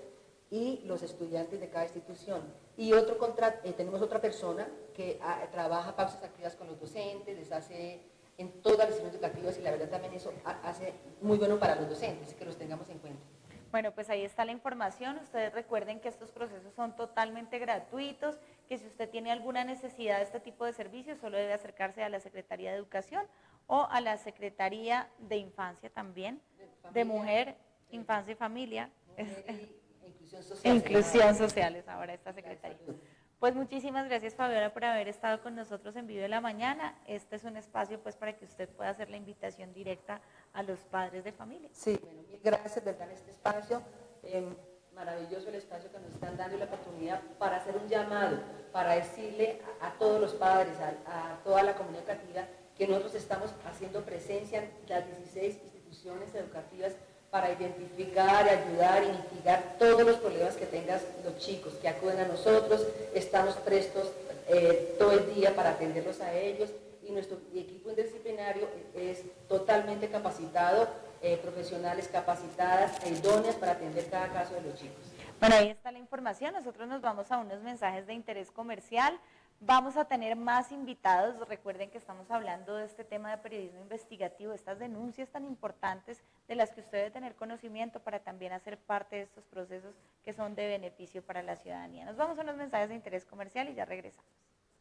y los estudiantes de cada institución. Y otro contra, eh, tenemos otra persona que a, trabaja pausas activas con los docentes, les hace en todas las instituciones educativas y la verdad también eso a, hace muy bueno para los docentes, que los tengamos en cuenta. Bueno, pues ahí está la información. Ustedes recuerden que estos procesos son totalmente gratuitos, que si usted tiene alguna necesidad de este tipo de servicios, solo debe acercarse a la Secretaría de Educación o a la Secretaría de Infancia también, de, de Mujer, sí. Infancia y Familia. Mujer y, e Inclusión Social. Inclusión Social es ahora esta Secretaría. Pues muchísimas gracias, Fabiola, por haber estado con nosotros en Vive la Mañana. Este es un espacio pues para que usted pueda hacer la invitación directa a los padres de familia. Sí, bueno, mil gracias, ¿verdad? En este espacio, eh, maravilloso el espacio que nos están dando y la oportunidad para hacer un llamado, para decirle a, a todos los padres, a, a toda la comunidad educativa, que nosotros estamos haciendo presencia en las dieciséis instituciones educativas para identificar, ayudar y mitigar todos los problemas que tengan los chicos, que acuden a nosotros, estamos prestos eh, todo el día para atenderlos a ellos y nuestro equipo interdisciplinario es totalmente capacitado, eh, profesionales capacitadas e idóneas para atender cada caso de los chicos. Bueno, ahí está la información, nosotros nos vamos a unos mensajes de interés comercial. Vamos a tener más invitados, recuerden que estamos hablando de este tema de periodismo investigativo, estas denuncias tan importantes de las que usted debe tener conocimiento para también hacer parte de estos procesos que son de beneficio para la ciudadanía. Nos vamos a unos mensajes de interés comercial y ya regresamos.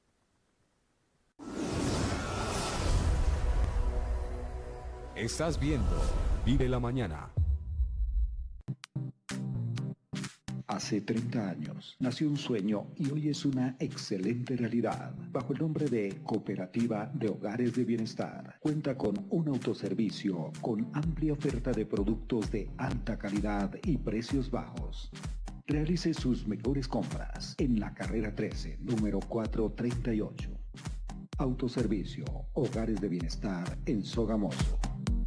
Estás viendo Vive la Mañana. Hace treinta años nació un sueño y hoy es una excelente realidad. Bajo el nombre de Cooperativa de Hogares de Bienestar, cuenta con un autoservicio con amplia oferta de productos de alta calidad y precios bajos. Realice sus mejores compras en la carrera trece, número cuatrocientos treinta y ocho. Autoservicio Hogares de Bienestar en Sogamoso.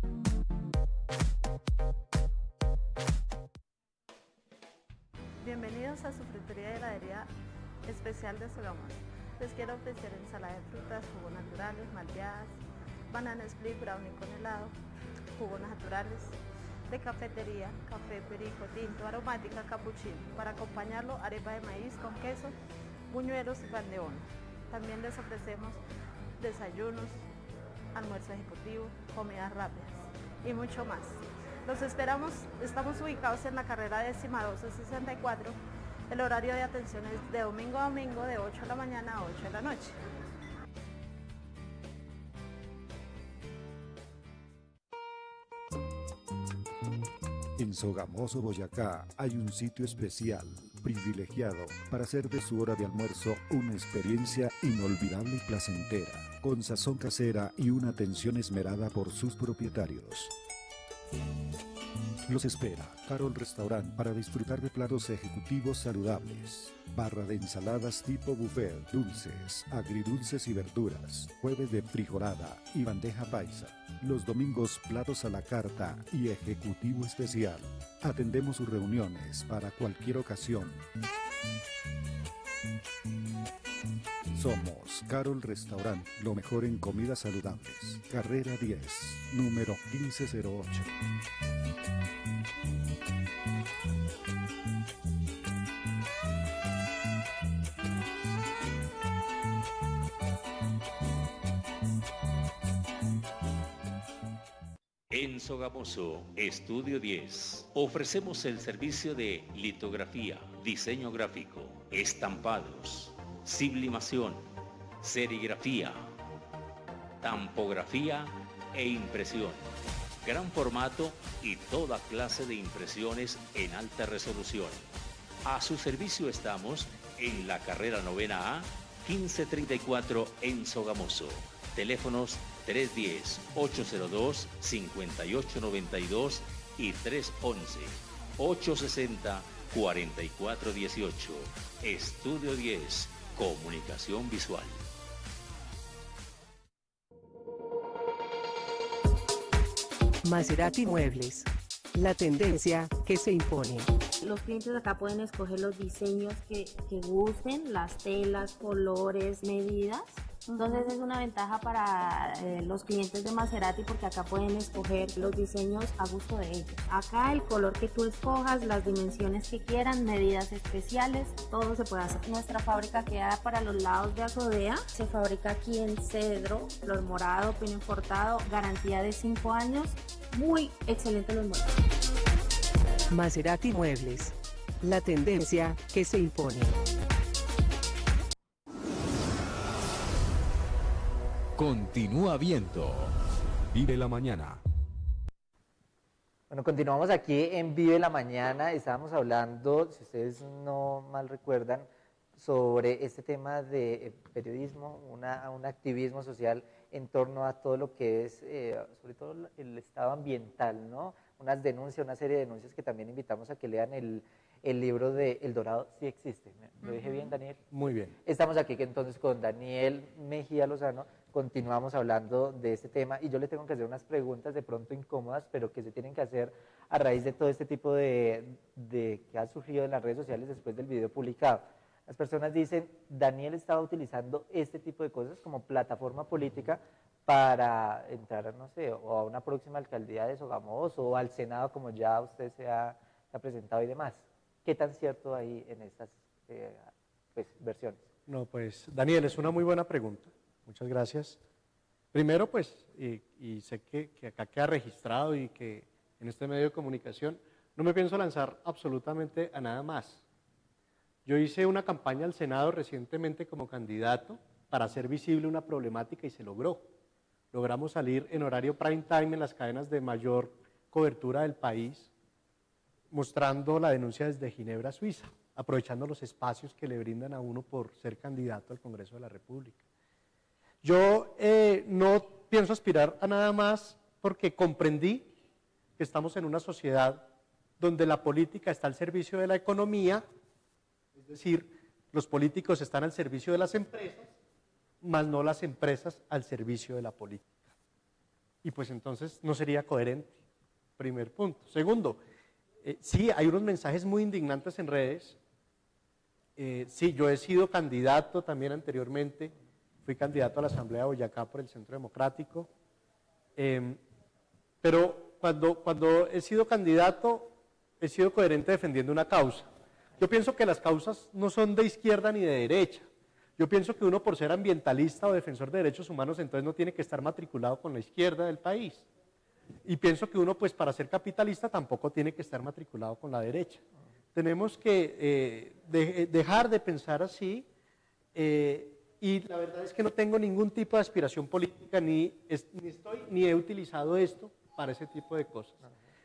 Bienvenidos a su frutería y heladería especial de Sogamoso. Les quiero ofrecer ensalada de frutas, jugos naturales, malteadas, banana split, brownie con helado, jugos naturales, de cafetería, café, perico, tinto, aromática, cappuccino. Para acompañarlo, arepa de maíz con queso, buñuelos y pan de bono. También les ofrecemos desayunos, almuerzo ejecutivo, comidas rápidas y mucho más. Los esperamos, estamos ubicados en la carrera décima doce sesenta y cuatro. El horario de atención es de domingo a domingo de ocho de la mañana a ocho de la noche. En En Sogamoso, Boyacá, hay un sitio especial, privilegiado, para hacer de su hora de almuerzo una experiencia inolvidable y placentera, con sazón casera y una atención esmerada por sus propietarios. Los espera Carol Restaurant para disfrutar de platos ejecutivos saludables. Barra de ensaladas tipo buffet, dulces, agridulces y verduras. Jueves de frijolada y bandeja paisa. Los domingos platos a la carta y ejecutivo especial. Atendemos sus reuniones para cualquier ocasión. Somos Carol Restaurant, lo mejor en comidas saludables. Carrera diez, número quince cero ocho. En Sogamoso, Estudio diez, ofrecemos el servicio de litografía, diseño gráfico, estampados, sublimación, serigrafía, tampografía e impresión. Gran formato y toda clase de impresiones en alta resolución. A su servicio estamos en la carrera novena A, quince treinta y cuatro en Sogamoso. Teléfonos tres uno cero, ocho cero dos, cinco ocho nueve dos y tres uno uno, ocho seis cero, cuatro cuatro uno ocho. Estudio diez, comunicación visual. Maserati Muebles, la tendencia que se impone. Los clientes acá pueden escoger los diseños que, que gusten, las telas, colores, medidas. Entonces es una ventaja para eh, los clientes de Maserati porque acá pueden escoger los diseños a gusto de ellos. Acá el color que tú escojas, las dimensiones que quieran, medidas especiales, todo se puede hacer. Nuestra fábrica queda para los lados de Azodea. Se fabrica aquí en cedro, flor morado, pino importado, garantía de cinco años. Muy excelente los muebles. Maserati Muebles, la tendencia que se impone. Continúa viendo Vive la Mañana. Bueno, continuamos aquí en Vive la Mañana. Estábamos hablando, si ustedes no mal recuerdan, sobre este tema de periodismo, una, un activismo social en torno a todo lo que es, eh, sobre todo el estado ambiental, ¿no? Unas denuncias, una serie de denuncias que también invitamos a que lean el, el libro de El Dorado sí existe. ¿Lo dije bien, Daniel? Muy bien. Estamos aquí entonces con Daniel Mejía Lozano, continuamos hablando de este tema y yo le tengo que hacer unas preguntas de pronto incómodas, pero que se tienen que hacer a raíz de todo este tipo de, de que ha surgido en las redes sociales después del video publicado. Las personas dicen, Daniel estaba utilizando este tipo de cosas como plataforma política para entrar, no sé, o a una próxima alcaldía de Sogamoso o al Senado como ya usted se ha, se ha presentado y demás. ¿Qué tan cierto hay en estas eh, pues, versiones? No, pues Daniel, es una muy buena pregunta. Muchas gracias. Primero, pues, y, y sé que, que acá queda registrado y que en este medio de comunicación no me pienso lanzar absolutamente a nada más. Yo hice una campaña al Senado recientemente como candidato para hacer visible una problemática y se logró. Logramos salir en horario prime time en las cadenas de mayor cobertura del país, mostrando la denuncia desde Ginebra, Suiza, aprovechando los espacios que le brindan a uno por ser candidato al Congreso de la República. Yo eh, no pienso aspirar a nada más porque comprendí que estamos en una sociedad donde la política está al servicio de la economía, es decir, los políticos están al servicio de las empresas, más no las empresas al servicio de la política. Y pues entonces no sería coherente, primer punto. Segundo, eh, sí, hay unos mensajes muy indignantes en redes. Eh, sí, yo he sido candidato también anteriormente, fui candidato a la Asamblea de Boyacá por el Centro Democrático, eh, pero cuando, cuando he sido candidato, he sido coherente defendiendo una causa. Yo pienso que las causas no son de izquierda ni de derecha. Yo pienso que uno por ser ambientalista o defensor de derechos humanos entonces no tiene que estar matriculado con la izquierda del país. Y pienso que uno pues para ser capitalista tampoco tiene que estar matriculado con la derecha. Tenemos que eh, de, dejar de pensar así eh, y la verdad es que no tengo ningún tipo de aspiración política ni, es, ni estoy ni he utilizado esto para ese tipo de cosas.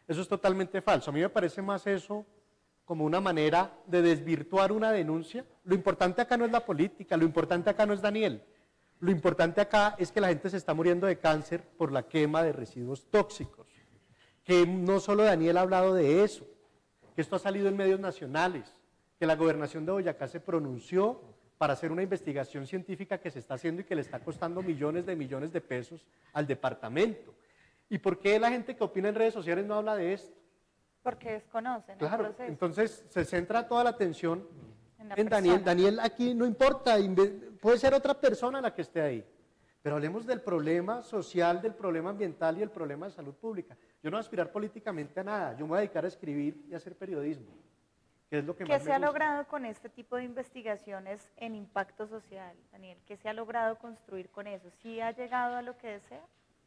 Eso es totalmente falso. A mí me parece más eso como una manera de desvirtuar una denuncia. Lo importante acá no es la política, lo importante acá no es Daniel. Lo importante acá es que la gente se está muriendo de cáncer por la quema de residuos tóxicos. Que no solo Daniel ha hablado de eso, que esto ha salido en medios nacionales, que la gobernación de Boyacá se pronunció para hacer una investigación científica que se está haciendo y que le está costando millones de millones de pesos al departamento. ¿Y por qué la gente que opina en redes sociales no habla de esto? Porque desconocen Claro, el proceso. entonces se centra toda la atención En la en Daniel. persona. Daniel aquí no importa, inve- puede ser otra persona la que esté ahí. Pero hablemos del problema social, del problema ambiental y el problema de salud pública. Yo no voy a aspirar políticamente a nada, yo me voy a dedicar a escribir y a hacer periodismo, que es lo que ¿Qué más se me ha gusta. logrado con este tipo de investigaciones en impacto social, Daniel? ¿Qué se ha logrado construir con eso? ¿Sí ha llegado a lo que desea?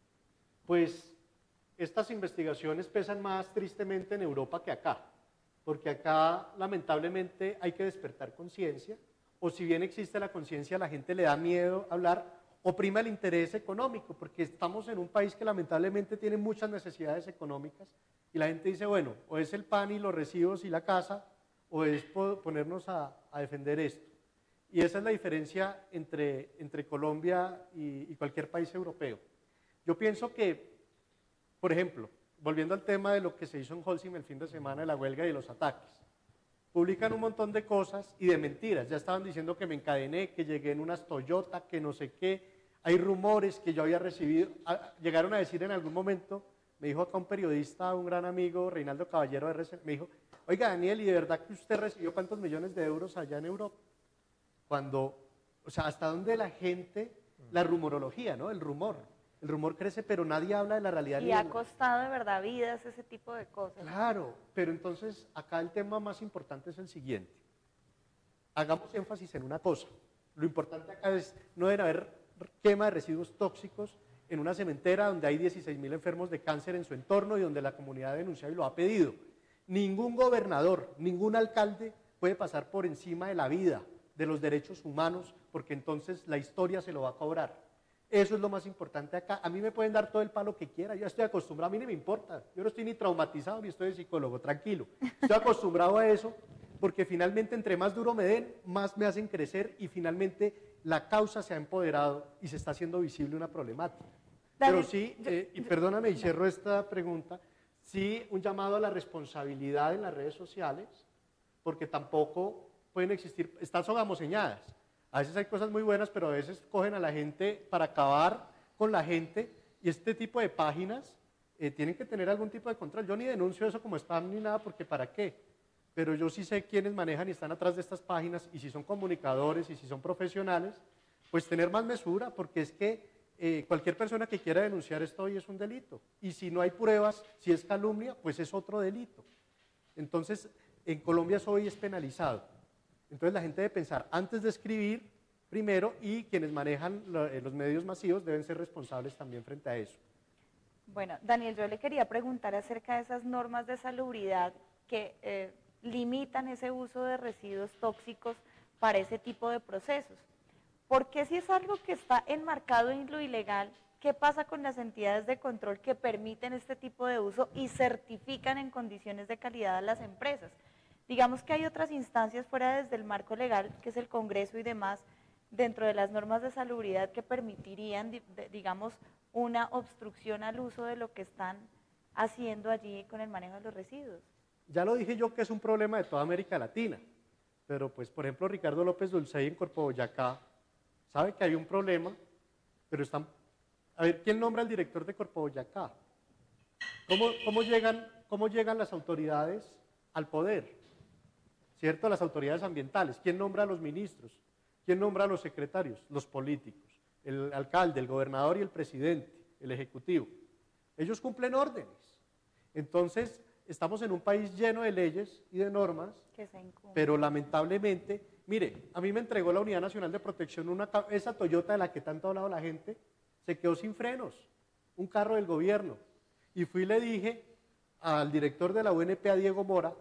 Pues estas investigaciones pesan más tristemente en Europa que acá, porque acá lamentablemente hay que despertar conciencia, o si bien existe la conciencia, la gente le da miedo hablar, o prima el interés económico, porque estamos en un país que lamentablemente tiene muchas necesidades económicas, y la gente dice, bueno, o es el pan y los recibos y la casa, o es po- ponernos a, a defender esto. Y esa es la diferencia entre, entre Colombia y, y cualquier país europeo. Yo pienso que, por ejemplo, volviendo al tema de lo que se hizo en Holcim el fin de semana de la huelga y de los ataques, publican un montón de cosas y de mentiras. Ya estaban diciendo que me encadené, que llegué en unas Toyota, que no sé qué. Hay rumores que yo había recibido. A, llegaron a decir en algún momento, me dijo acá un periodista, un gran amigo, Reinaldo Caballero de R C N, me dijo, oiga Daniel, ¿y de verdad que usted recibió cuántos millones de euros allá en Europa? Cuando, o sea, hasta dónde la gente, la rumorología, ¿no? El rumor. El rumor crece, pero nadie habla de la realidad. Y ni de ha la- costado de verdad vidas ese tipo de cosas. Claro, pero entonces acá el tema más importante es el siguiente. Hagamos énfasis en una cosa. Lo importante acá es no debe haber quema de residuos tóxicos en una cementera donde hay dieciséis mil enfermos de cáncer en su entorno y donde la comunidad ha denunciado y lo ha pedido. Ningún gobernador, ningún alcalde puede pasar por encima de la vida, de los derechos humanos, porque entonces la historia se lo va a cobrar. Eso es lo más importante acá. A mí me pueden dar todo el palo que quiera, yo estoy acostumbrado, a mí ni me importa. Yo no estoy ni traumatizado ni estoy de psicólogo, tranquilo. Estoy acostumbrado a eso porque finalmente entre más duro me den, más me hacen crecer y finalmente la causa se ha empoderado y se está haciendo visible una problemática. Pero sí, eh, y perdóname y cierro esta pregunta, sí un llamado a la responsabilidad en las redes sociales, porque tampoco pueden existir, están sogamoseñadas. A veces hay cosas muy buenas, pero a veces cogen a la gente para acabar con la gente y este tipo de páginas eh, tienen que tener algún tipo de control. Yo ni denuncio eso como spam ni nada, porque ¿para qué? Pero yo sí sé quiénes manejan y están atrás de estas páginas y si son comunicadores y si son profesionales, pues tener más mesura, porque es que eh, cualquier persona que quiera denunciar esto hoy es un delito. Y si no hay pruebas, si es calumnia, pues es otro delito. Entonces, en Colombia eso hoy es penalizado. Entonces la gente debe pensar antes de escribir primero y quienes manejan lo- eh, los medios masivos deben ser responsables también frente a eso. Bueno, Daniel, yo le quería preguntar acerca de esas normas de salubridad que eh, limitan ese uso de residuos tóxicos para ese tipo de procesos. ¿Por qué si es algo que está enmarcado en lo ilegal, qué pasa con las entidades de control que permiten este tipo de uso y certifican en condiciones de calidad a las empresas? Digamos que hay otras instancias fuera desde el marco legal, que es el Congreso y demás, dentro de las normas de salubridad que permitirían, di- de- digamos, una obstrucción al uso de lo que están haciendo allí con el manejo de los residuos. Ya lo dije yo que es un problema de toda América Latina, pero pues por ejemplo Ricardo López Dulcey en Corpo Boyacá sabe que hay un problema, pero están... A ver, ¿quién nombra al director de Corpo Boyacá? ¿Cómo, cómo, llegan, ¿Cómo llegan las autoridades al poder? ¿Cierto? Las autoridades ambientales. ¿Quién nombra a los ministros? ¿Quién nombra a los secretarios? Los políticos. El alcalde, el gobernador y el presidente, el ejecutivo. Ellos cumplen órdenes. Entonces, estamos en un país lleno de leyes y de normas, Que se incumplen. pero lamentablemente, mire, a mí me entregó la Unidad Nacional de Protección una, ca- esa Toyota de la que tanto ha hablado la gente, se quedó sin frenos, un carro del gobierno. Y fui y le dije al director de la U N P, a Diego Mora,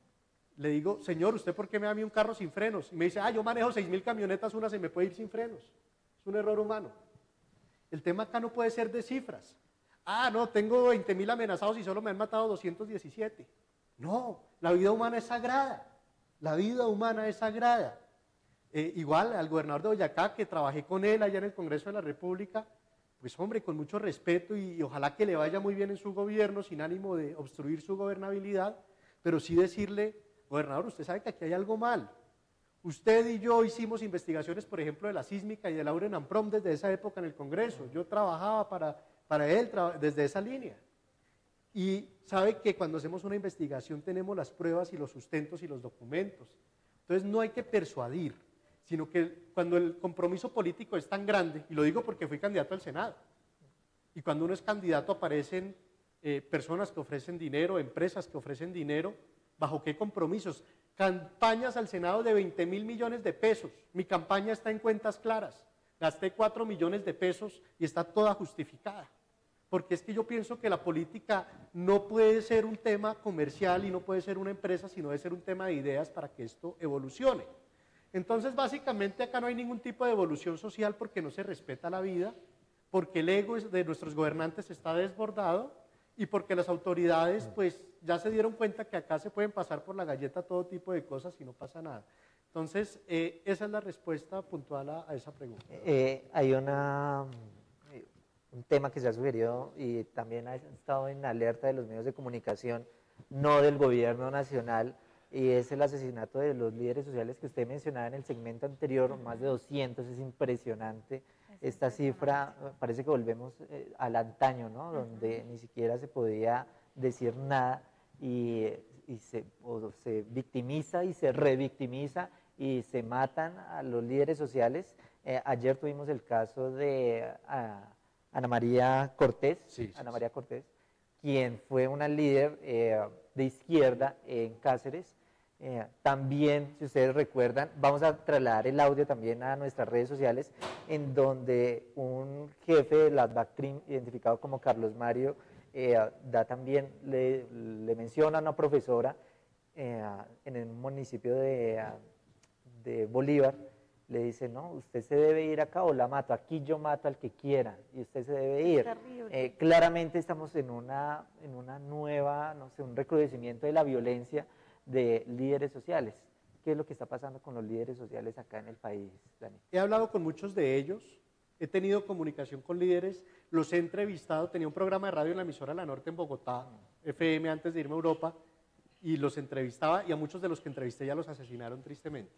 le digo, señor, ¿usted por qué me da a mí un carro sin frenos? Y me dice, ah, yo manejo seis mil camionetas, una se me puede ir sin frenos. Es un error humano. El tema acá no puede ser de cifras. Ah, no, tengo veinte mil amenazados y solo me han matado doscientos diecisiete. No, la vida humana es sagrada. La vida humana es sagrada. Eh, igual al gobernador de Boyacá, que trabajé con él allá en el Congreso de la República, pues hombre, con mucho respeto y, y ojalá que le vaya muy bien en su gobierno, sin ánimo de obstruir su gobernabilidad, pero sí decirle, gobernador, usted sabe que aquí hay algo mal. Usted y yo hicimos investigaciones, por ejemplo, de la sísmica y de Lauren and Prom desde esa época en el Congreso. Yo trabajaba para, para él tra desde esa línea. Y sabe que cuando hacemos una investigación tenemos las pruebas y los sustentos y los documentos. Entonces no hay que persuadir, sino que cuando el compromiso político es tan grande, y lo digo porque fui candidato al Senado, y cuando uno es candidato aparecen eh, personas que ofrecen dinero, empresas que ofrecen dinero, ¿bajo qué compromisos? Campañas al Senado de veinte mil millones de pesos, mi campaña está en cuentas claras, gasté cuatro millones de pesos y está toda justificada, porque es que yo pienso que la política no puede ser un tema comercial y no puede ser una empresa, sino debe ser un tema de ideas para que esto evolucione. Entonces, básicamente acá no hay ningún tipo de evolución social porque no se respeta la vida, porque el ego de nuestros gobernantes está desbordado y porque las autoridades pues ya se dieron cuenta que acá se pueden pasar por la galleta todo tipo de cosas y no pasa nada. Entonces, eh, esa es la respuesta puntual a, a esa pregunta. Eh, hay una, un tema que se ha sugerido y también ha estado en alerta de los medios de comunicación, no del gobierno nacional, y es el asesinato de los líderes sociales que usted mencionaba en el segmento anterior, más de doscientos, es impresionante. Es Esta cifra, parece que volvemos eh, al antaño, ¿no? Donde ni siquiera se podía decir nada y, y se, o se victimiza y se revictimiza y se matan a los líderes sociales. Eh, ayer tuvimos el caso de uh, Ana María Cortés, sí, sí, Ana María Cortés, quien fue una líder eh, de izquierda en Cáceres. Eh, también, si ustedes recuerdan, vamos a trasladar el audio también a nuestras redes sociales, en donde un jefe de las BACTRIM, identificado como Carlos Mario, eh, da también, le, le menciona a una profesora eh, en el municipio de, de Bolívar, le dice, no, usted se debe ir acá o la mato, aquí yo mato al que quiera y usted se debe ir. Eh, claramente estamos en una, en una nueva, no sé, un recrudecimiento de la violencia de líderes sociales. ¿Qué es lo que está pasando con los líderes sociales acá en el país, Dani? He hablado con muchos de ellos, he tenido comunicación con líderes, los he entrevistado, tenía un programa de radio en la emisora La Norte en Bogotá, mm. F M, antes de irme a Europa, y los entrevistaba, y a muchos de los que entrevisté ya los asesinaron tristemente.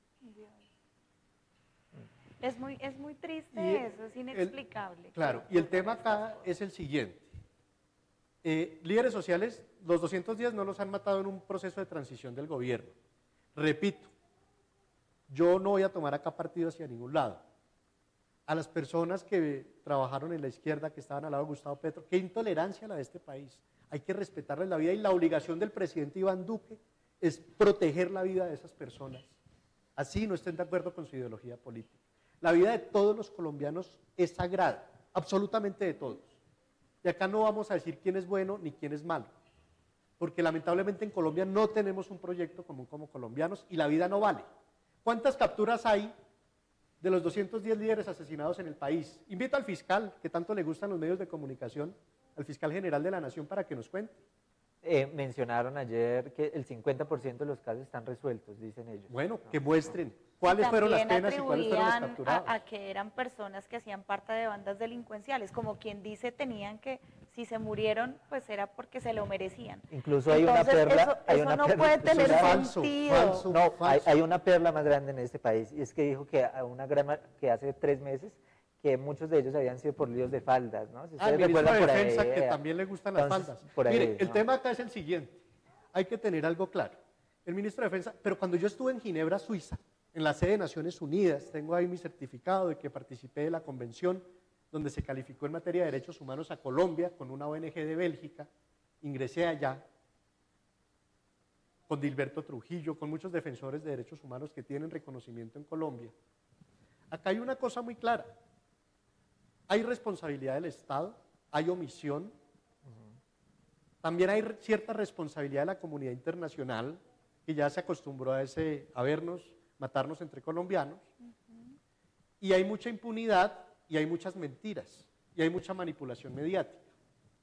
Es muy, es muy triste y eso, es inexplicable. El, claro, y el tema acá es el siguiente. Eh, líderes sociales, los doscientos días no los han matado en un proceso de transición del gobierno. Repito, yo no voy a tomar acá partido hacia ningún lado. A las personas que trabajaron en la izquierda, que estaban al lado de Gustavo Petro, qué intolerancia la de este país. Hay que respetarles la vida y la obligación del presidente Iván Duque es proteger la vida de esas personas. Así no estén de acuerdo con su ideología política. La vida de todos los colombianos es sagrada, absolutamente de todos. Y acá no vamos a decir quién es bueno ni quién es malo, porque lamentablemente en Colombia no tenemos un proyecto común como colombianos y la vida no vale. ¿Cuántas capturas hay de los doscientos diez líderes asesinados en el país? Invito al fiscal, que tanto le gustan los medios de comunicación, al fiscal general de la Nación, para que nos cuente. Eh, mencionaron ayer que el cincuenta por ciento de los casos están resueltos, dicen ellos. Bueno, no, que muestren cuáles fueron las penas y cuáles fueron los También capturados. A, a que eran personas que hacían parte de bandas delincuenciales, como quien dice, tenían que, si se murieron, pues era porque se lo merecían. Incluso hay Entonces, una perla, eso, hay eso una no perla, puede tener falso, sentido. falso, no, falso. Hay, hay una perla más grande en este país, y es que dijo que a una gran, que hace tres meses que muchos de ellos habían sido por líos de faldas, ¿no? Si Ah, el ministro de Defensa, ahí, que también le gustan entonces, las faldas. por ahí, Mire, ¿no? el tema acá es el siguiente, hay que tener algo claro. El ministro de Defensa, pero cuando yo estuve en Ginebra, Suiza, en la sede de Naciones Unidas, tengo ahí mi certificado de que participé de la convención donde se calificó en materia de derechos humanos a Colombia con una O N G de Bélgica, ingresé allá con Dilberto Trujillo, con muchos defensores de derechos humanos que tienen reconocimiento en Colombia. Acá hay una cosa muy clara, hay responsabilidad del Estado, hay omisión, también hay cierta responsabilidad de la comunidad internacional, que ya se acostumbró a, ese, a vernos, matarnos entre colombianos, uh-huh. y hay mucha impunidad, y hay muchas mentiras, y hay mucha manipulación mediática.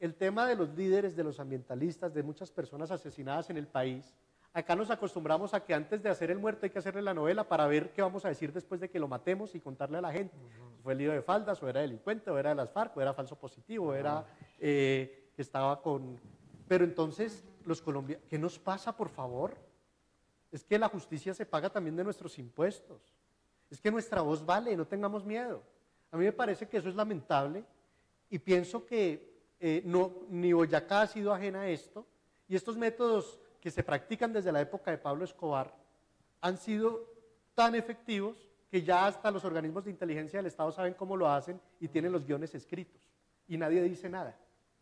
el tema de los líderes, de los ambientalistas, de muchas personas asesinadas en el país, acá nos acostumbramos a que antes de hacer el muerto hay que hacerle la novela para ver qué vamos a decir después de que lo matemos y contarle a la gente. Uh-huh. Fue el lío de faldas, o era delincuente, o era de las FARC, o era falso positivo, o era eh, que estaba con... Pero entonces, los colombianos, ¿qué nos pasa, por favor? Es que la justicia se paga también de nuestros impuestos. Es que nuestra voz vale, no tengamos miedo. A mí me parece que eso es lamentable y pienso que eh, no, ni Boyacá ha sido ajena a esto, y estos métodos que se practican desde la época de Pablo Escobar han sido tan efectivos que ya hasta los organismos de inteligencia del Estado saben cómo lo hacen y tienen los guiones escritos y nadie dice nada.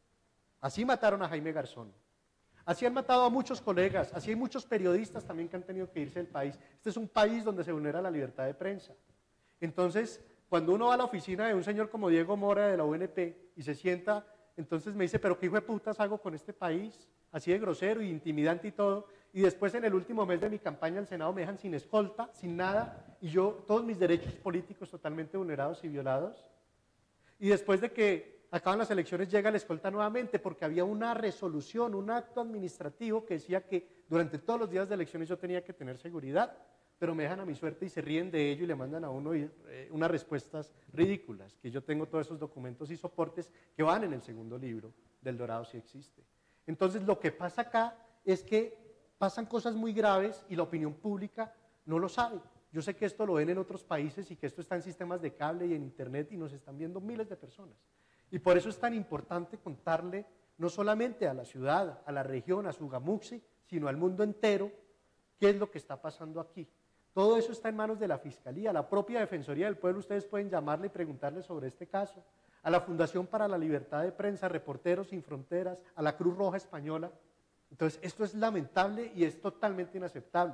Así mataron a Jaime Garzón, así han matado a muchos colegas, así hay muchos periodistas también que han tenido que irse del país. Este es un país donde se vulnera la libertad de prensa. Entonces, cuando uno va a la oficina de un señor como Diego Mora de la U N P y se sienta, entonces me dice, pero qué hijo de putas hago con este país, así de grosero y intimidante y todo, y después en el último mes de mi campaña al Senado me dejan sin escolta, sin nada, y yo, todos mis derechos políticos totalmente vulnerados y violados, y después de que acaban las elecciones llega la escolta nuevamente, porque había una resolución, un acto administrativo que decía que durante todos los días de elecciones yo tenía que tener seguridad, pero me dejan a mi suerte y se ríen de ello y le mandan a uno eh, unas respuestas ridículas, que yo tengo todos esos documentos y soportes que van en el segundo libro del Dorado si existe. Entonces lo que pasa acá es que pasan cosas muy graves y la opinión pública no lo sabe. Yo sé que esto lo ven en otros países y que esto está en sistemas de cable y en internet y nos están viendo miles de personas. Y por eso es tan importante contarle no solamente a la ciudad, a la región, a Sogamuxi, sino al mundo entero qué es lo que está pasando aquí. Todo eso está en manos de la Fiscalía, la propia Defensoría del Pueblo, ustedes pueden llamarle y preguntarle sobre este caso, a la Fundación para la Libertad de Prensa, Reporteros Sin Fronteras, a la Cruz Roja Española. Entonces, esto es lamentable y es totalmente inaceptable.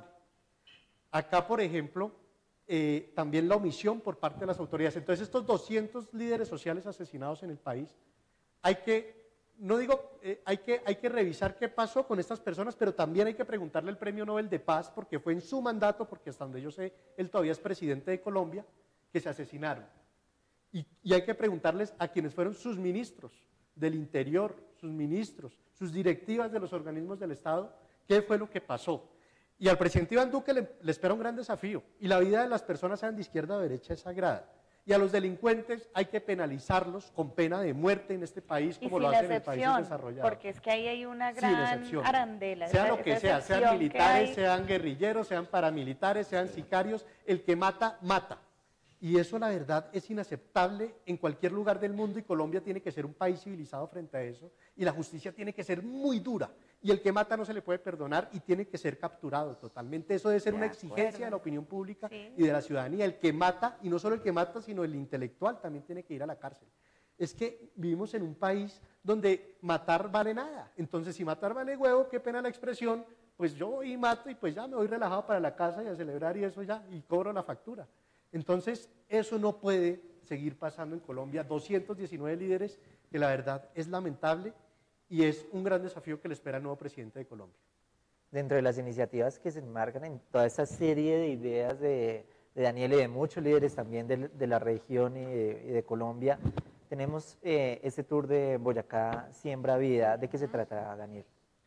Acá, por ejemplo, eh, también la omisión por parte de las autoridades. Entonces, estos doscientos líderes sociales asesinados en el país, hay que, no digo, eh, hay que, hay que revisar qué pasó con estas personas, pero también hay que preguntarle el Premio Nobel de Paz, porque fue en su mandato, porque hasta donde yo sé, él todavía es presidente de Colombia, que se asesinaron. Y, y hay que preguntarles a quienes fueron sus ministros del Interior, sus ministros, sus directivas de los organismos del Estado, qué fue lo que pasó. Y al presidente Iván Duque le, le espera un gran desafío, y la vida de las personas, sean de izquierda o derecha, es sagrada. Y a los delincuentes hay que penalizarlos con pena de muerte en este país, como lo hacen en países desarrollados. Porque es que ahí hay una gran arandela. Sea lo que sea, sean militares, sean guerrilleros, sean paramilitares, sean sicarios, el que mata, mata. Y eso, la verdad, es inaceptable en cualquier lugar del mundo, y Colombia tiene que ser un país civilizado frente a eso, y la justicia tiene que ser muy dura, y el que mata no se le puede perdonar y tiene que ser capturado totalmente. Eso debe ser una exigencia de la opinión pública sí. y de la ciudadanía. El que mata, y no solo el que mata, sino el intelectual, también tiene que ir a la cárcel. Es que vivimos en un país donde matar vale nada. Entonces, si matar vale huevo, qué pena la expresión, pues yo voy y mato y pues ya me voy relajado para la casa y a celebrar y eso ya, y cobro la factura. Entonces, eso no puede seguir pasando en Colombia. doscientos diecinueve líderes, que la verdad es lamentable y es un gran desafío que le espera al nuevo presidente de Colombia. Dentro de las iniciativas que se enmarcan en toda esa serie de ideas de, de Daniel y de muchos líderes también de, de la región y de, y de Colombia, tenemos eh, este tour de Boyacá Siembra Vida. ¿De qué se trata, Daniel?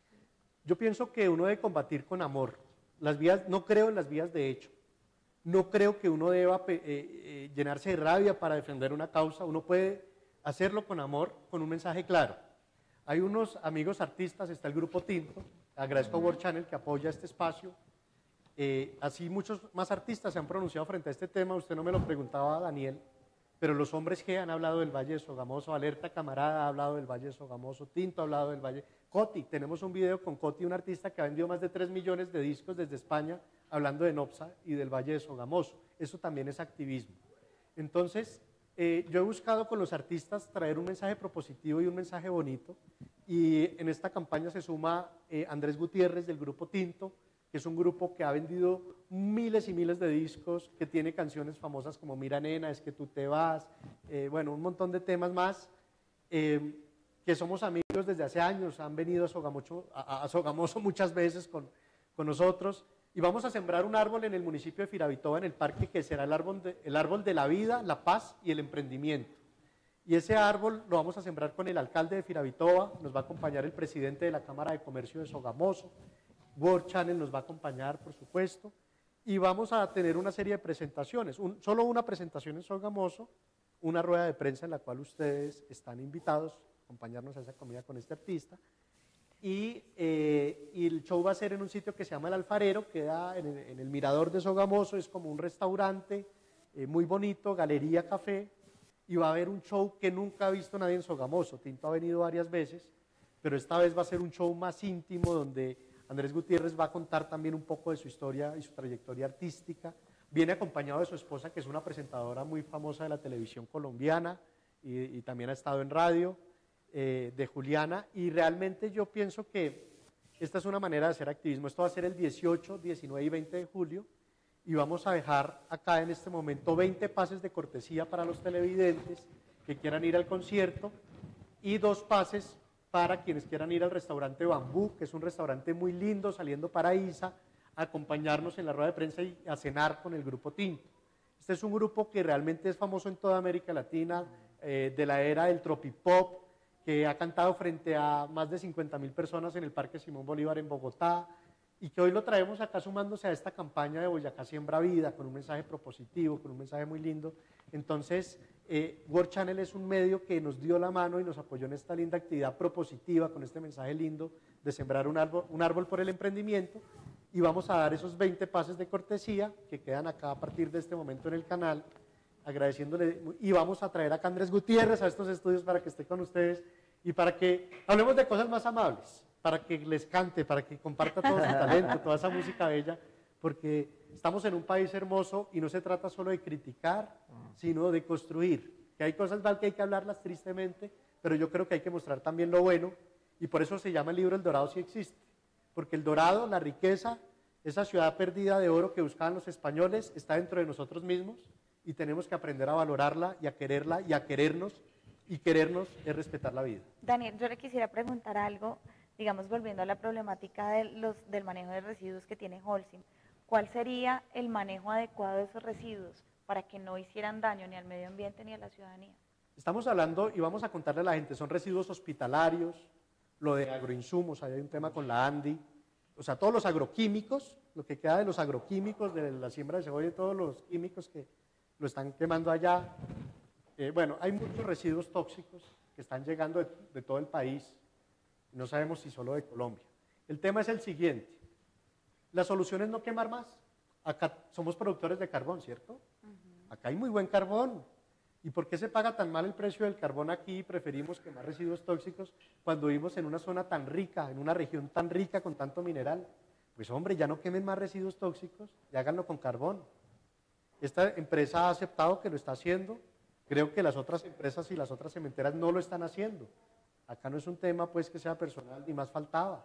Yo pienso que uno debe combatir con amor. Las vías, no creo en las vías de hecho. No creo que uno deba eh, eh, llenarse de rabia para defender una causa. Uno puede hacerlo con amor, con un mensaje claro. Hay unos amigos artistas, está el Grupo Tinto, agradezco a World Channel que apoya este espacio. Eh, así muchos más artistas se han pronunciado frente a este tema. Usted no me lo preguntaba, Daniel, pero los hombres G han hablado del Valle de Sogamoso, Alerta Camarada ha hablado del Valle de Sogamoso, Tinto ha hablado del Valle, Coti, tenemos un video con Coti, un artista que ha vendido más de tres millones de discos desde España, hablando de Nopsa y del Valle de Sogamoso. Eso también es activismo. Entonces, eh, yo he buscado con los artistas traer un mensaje propositivo y un mensaje bonito, y en esta campaña se suma eh, Andrés Gutiérrez del Grupo Tinto, que es un grupo que ha vendido miles y miles de discos, que tiene canciones famosas como Mira Nena, Es que tú te vas, eh, bueno, un montón de temas más, eh, que somos amigos desde hace años, han venido a Sogamoso, a, a Sogamoso muchas veces con, con nosotros, y vamos a sembrar un árbol en el municipio de Firavitoba, en el parque, que será el árbol, de, el árbol de la vida, la paz y el emprendimiento. Y ese árbol lo vamos a sembrar con el alcalde de Firavitoa, nos va a acompañar el presidente de la Cámara de Comercio de Sogamoso, World Channel nos va a acompañar, por supuesto, y vamos a tener una serie de presentaciones, un, solo una presentación en Sogamoso, una rueda de prensa en la cual ustedes están invitados a acompañarnos a esa comida con este artista, y, eh, y el show va a ser en un sitio que se llama El Alfarero, queda en el, en el mirador de Sogamoso, es como un restaurante eh, muy bonito, galería, café, y va a haber un show que nunca ha visto nadie en Sogamoso. Tinto ha venido varias veces, pero esta vez va a ser un show más íntimo donde Andrés Gutiérrez va a contar también un poco de su historia y su trayectoria artística. Viene acompañado de su esposa, que es una presentadora muy famosa de la televisión colombiana y, y también ha estado en radio, eh, de Juliana, y realmente yo pienso que esta es una manera de hacer activismo. Esto va a ser el dieciocho, diecinueve y veinte de julio, y vamos a dejar acá en este momento veinte pases de cortesía para los televidentes que quieran ir al concierto y dos pases para quienes quieran ir al restaurante Bambú, que es un restaurante muy lindo saliendo para Isa, a acompañarnos en la rueda de prensa y a cenar con el grupo Tinto. Este es un grupo que realmente es famoso en toda América Latina, eh, de la era del tropipop, que ha cantado frente a más de cincuenta mil personas en el Parque Simón Bolívar en Bogotá, y que hoy lo traemos acá sumándose a esta campaña de Boyacá Siembra Vida, con un mensaje propositivo, con un mensaje muy lindo. Entonces, eh, World Channel es un medio que nos dio la mano y nos apoyó en esta linda actividad propositiva, con este mensaje lindo de sembrar un árbol, un árbol por el emprendimiento, y vamos a dar esos veinte pases de cortesía que quedan acá a partir de este momento en el canal, agradeciéndole, y vamos a traer acá a Andrés Gutiérrez a estos estudios para que esté con ustedes y para que hablemos de cosas más amables, para que les cante, para que comparta todo su talento, toda esa música bella, porque estamos en un país hermoso y no se trata solo de criticar, sino de construir, que hay cosas mal que hay que hablarlas tristemente, pero yo creo que hay que mostrar también lo bueno, y por eso se llama el libro El Dorado sí existe, porque el dorado, la riqueza, esa ciudad perdida de oro que buscaban los españoles, está dentro de nosotros mismos, y tenemos que aprender a valorarla y a quererla y a querernos, y querernos es respetar la vida. Daniel, yo le quisiera preguntar algo, digamos, volviendo a la problemática de los, del manejo de residuos que tiene Holcim. ¿Cuál sería el manejo adecuado de esos residuos para que no hicieran daño ni al medio ambiente ni a la ciudadanía? Estamos hablando, y vamos a contarle a la gente, son residuos hospitalarios, lo de agroinsumos, hay un tema con la ANDI, o sea, todos los agroquímicos, lo que queda de los agroquímicos, de la siembra de cebolla y todos los químicos que lo están quemando allá. Eh, bueno, hay muchos residuos tóxicos que están llegando de, de todo el país, no sabemos si solo de Colombia. El tema es el siguiente, la solución es no quemar más. Acá somos productores de carbón, ¿cierto? Uh-huh. Acá hay muy buen carbón. ¿Y por qué se paga tan mal el precio del carbón aquí y preferimos quemar residuos tóxicos cuando vivimos en una zona tan rica, en una región tan rica con tanto mineral? Pues hombre, ya no quemen más residuos tóxicos y háganlo con carbón. Esta empresa ha aceptado que lo está haciendo, creo que las otras empresas y las otras cementeras no lo están haciendo. Acá no es un tema pues que sea personal, ni más faltaba.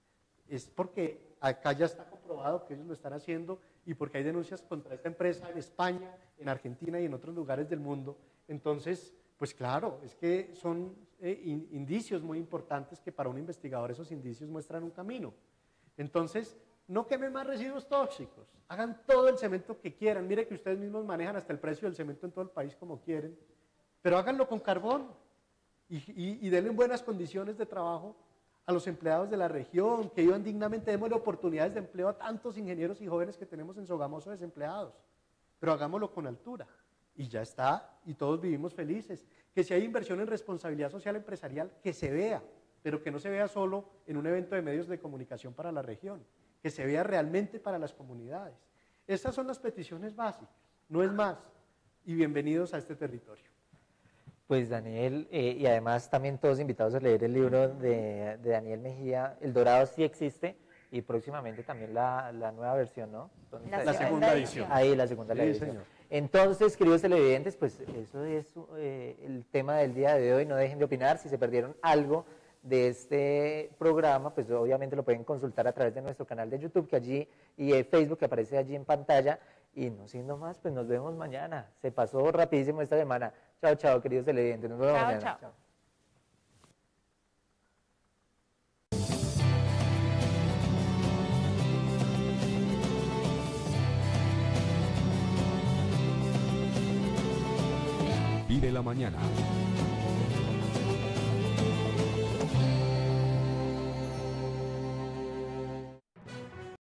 Es porque acá ya está comprobado que ellos lo están haciendo y porque hay denuncias contra esta empresa en España, en Argentina y en otros lugares del mundo. Entonces, pues claro, es que son eh, in, indicios muy importantes que para un investigador esos indicios muestran un camino. Entonces, no quemen más residuos tóxicos, hagan todo el cemento que quieran. Mire que ustedes mismos manejan hasta el precio del cemento en todo el país como quieren, pero háganlo con carbón y, y, y denle buenas condiciones de trabajo a los empleados de la región, que vivan dignamente, démosle oportunidades de empleo a tantos ingenieros y jóvenes que tenemos en Sogamoso desempleados, pero hagámoslo con altura, y ya está, y todos vivimos felices. Que si hay inversión en responsabilidad social empresarial, que se vea, pero que no se vea solo en un evento de medios de comunicación para la región, que se vea realmente para las comunidades. Estas son las peticiones básicas, no es más, y bienvenidos a este territorio. Pues Daniel, eh, y además también todos invitados a leer el libro de, de Daniel Mejía, El Dorado sí existe, y próximamente también la, la nueva versión, ¿no? La, la segunda edición. Ahí, la segunda sí, edición. Señor. Entonces, queridos televidentes, pues eso es eh, el tema del día de hoy. No dejen de opinar. Si se perdieron algo de este programa, pues obviamente lo pueden consultar a través de nuestro canal de YouTube, que allí, y eh, Facebook, que aparece allí en pantalla. Y no siendo más, pues nos vemos mañana. Se pasó rapidísimo esta semana. Chao, chao, queridos televidentes. Nos vemos chao, mañana. Chao. Chao. Vive la mañana.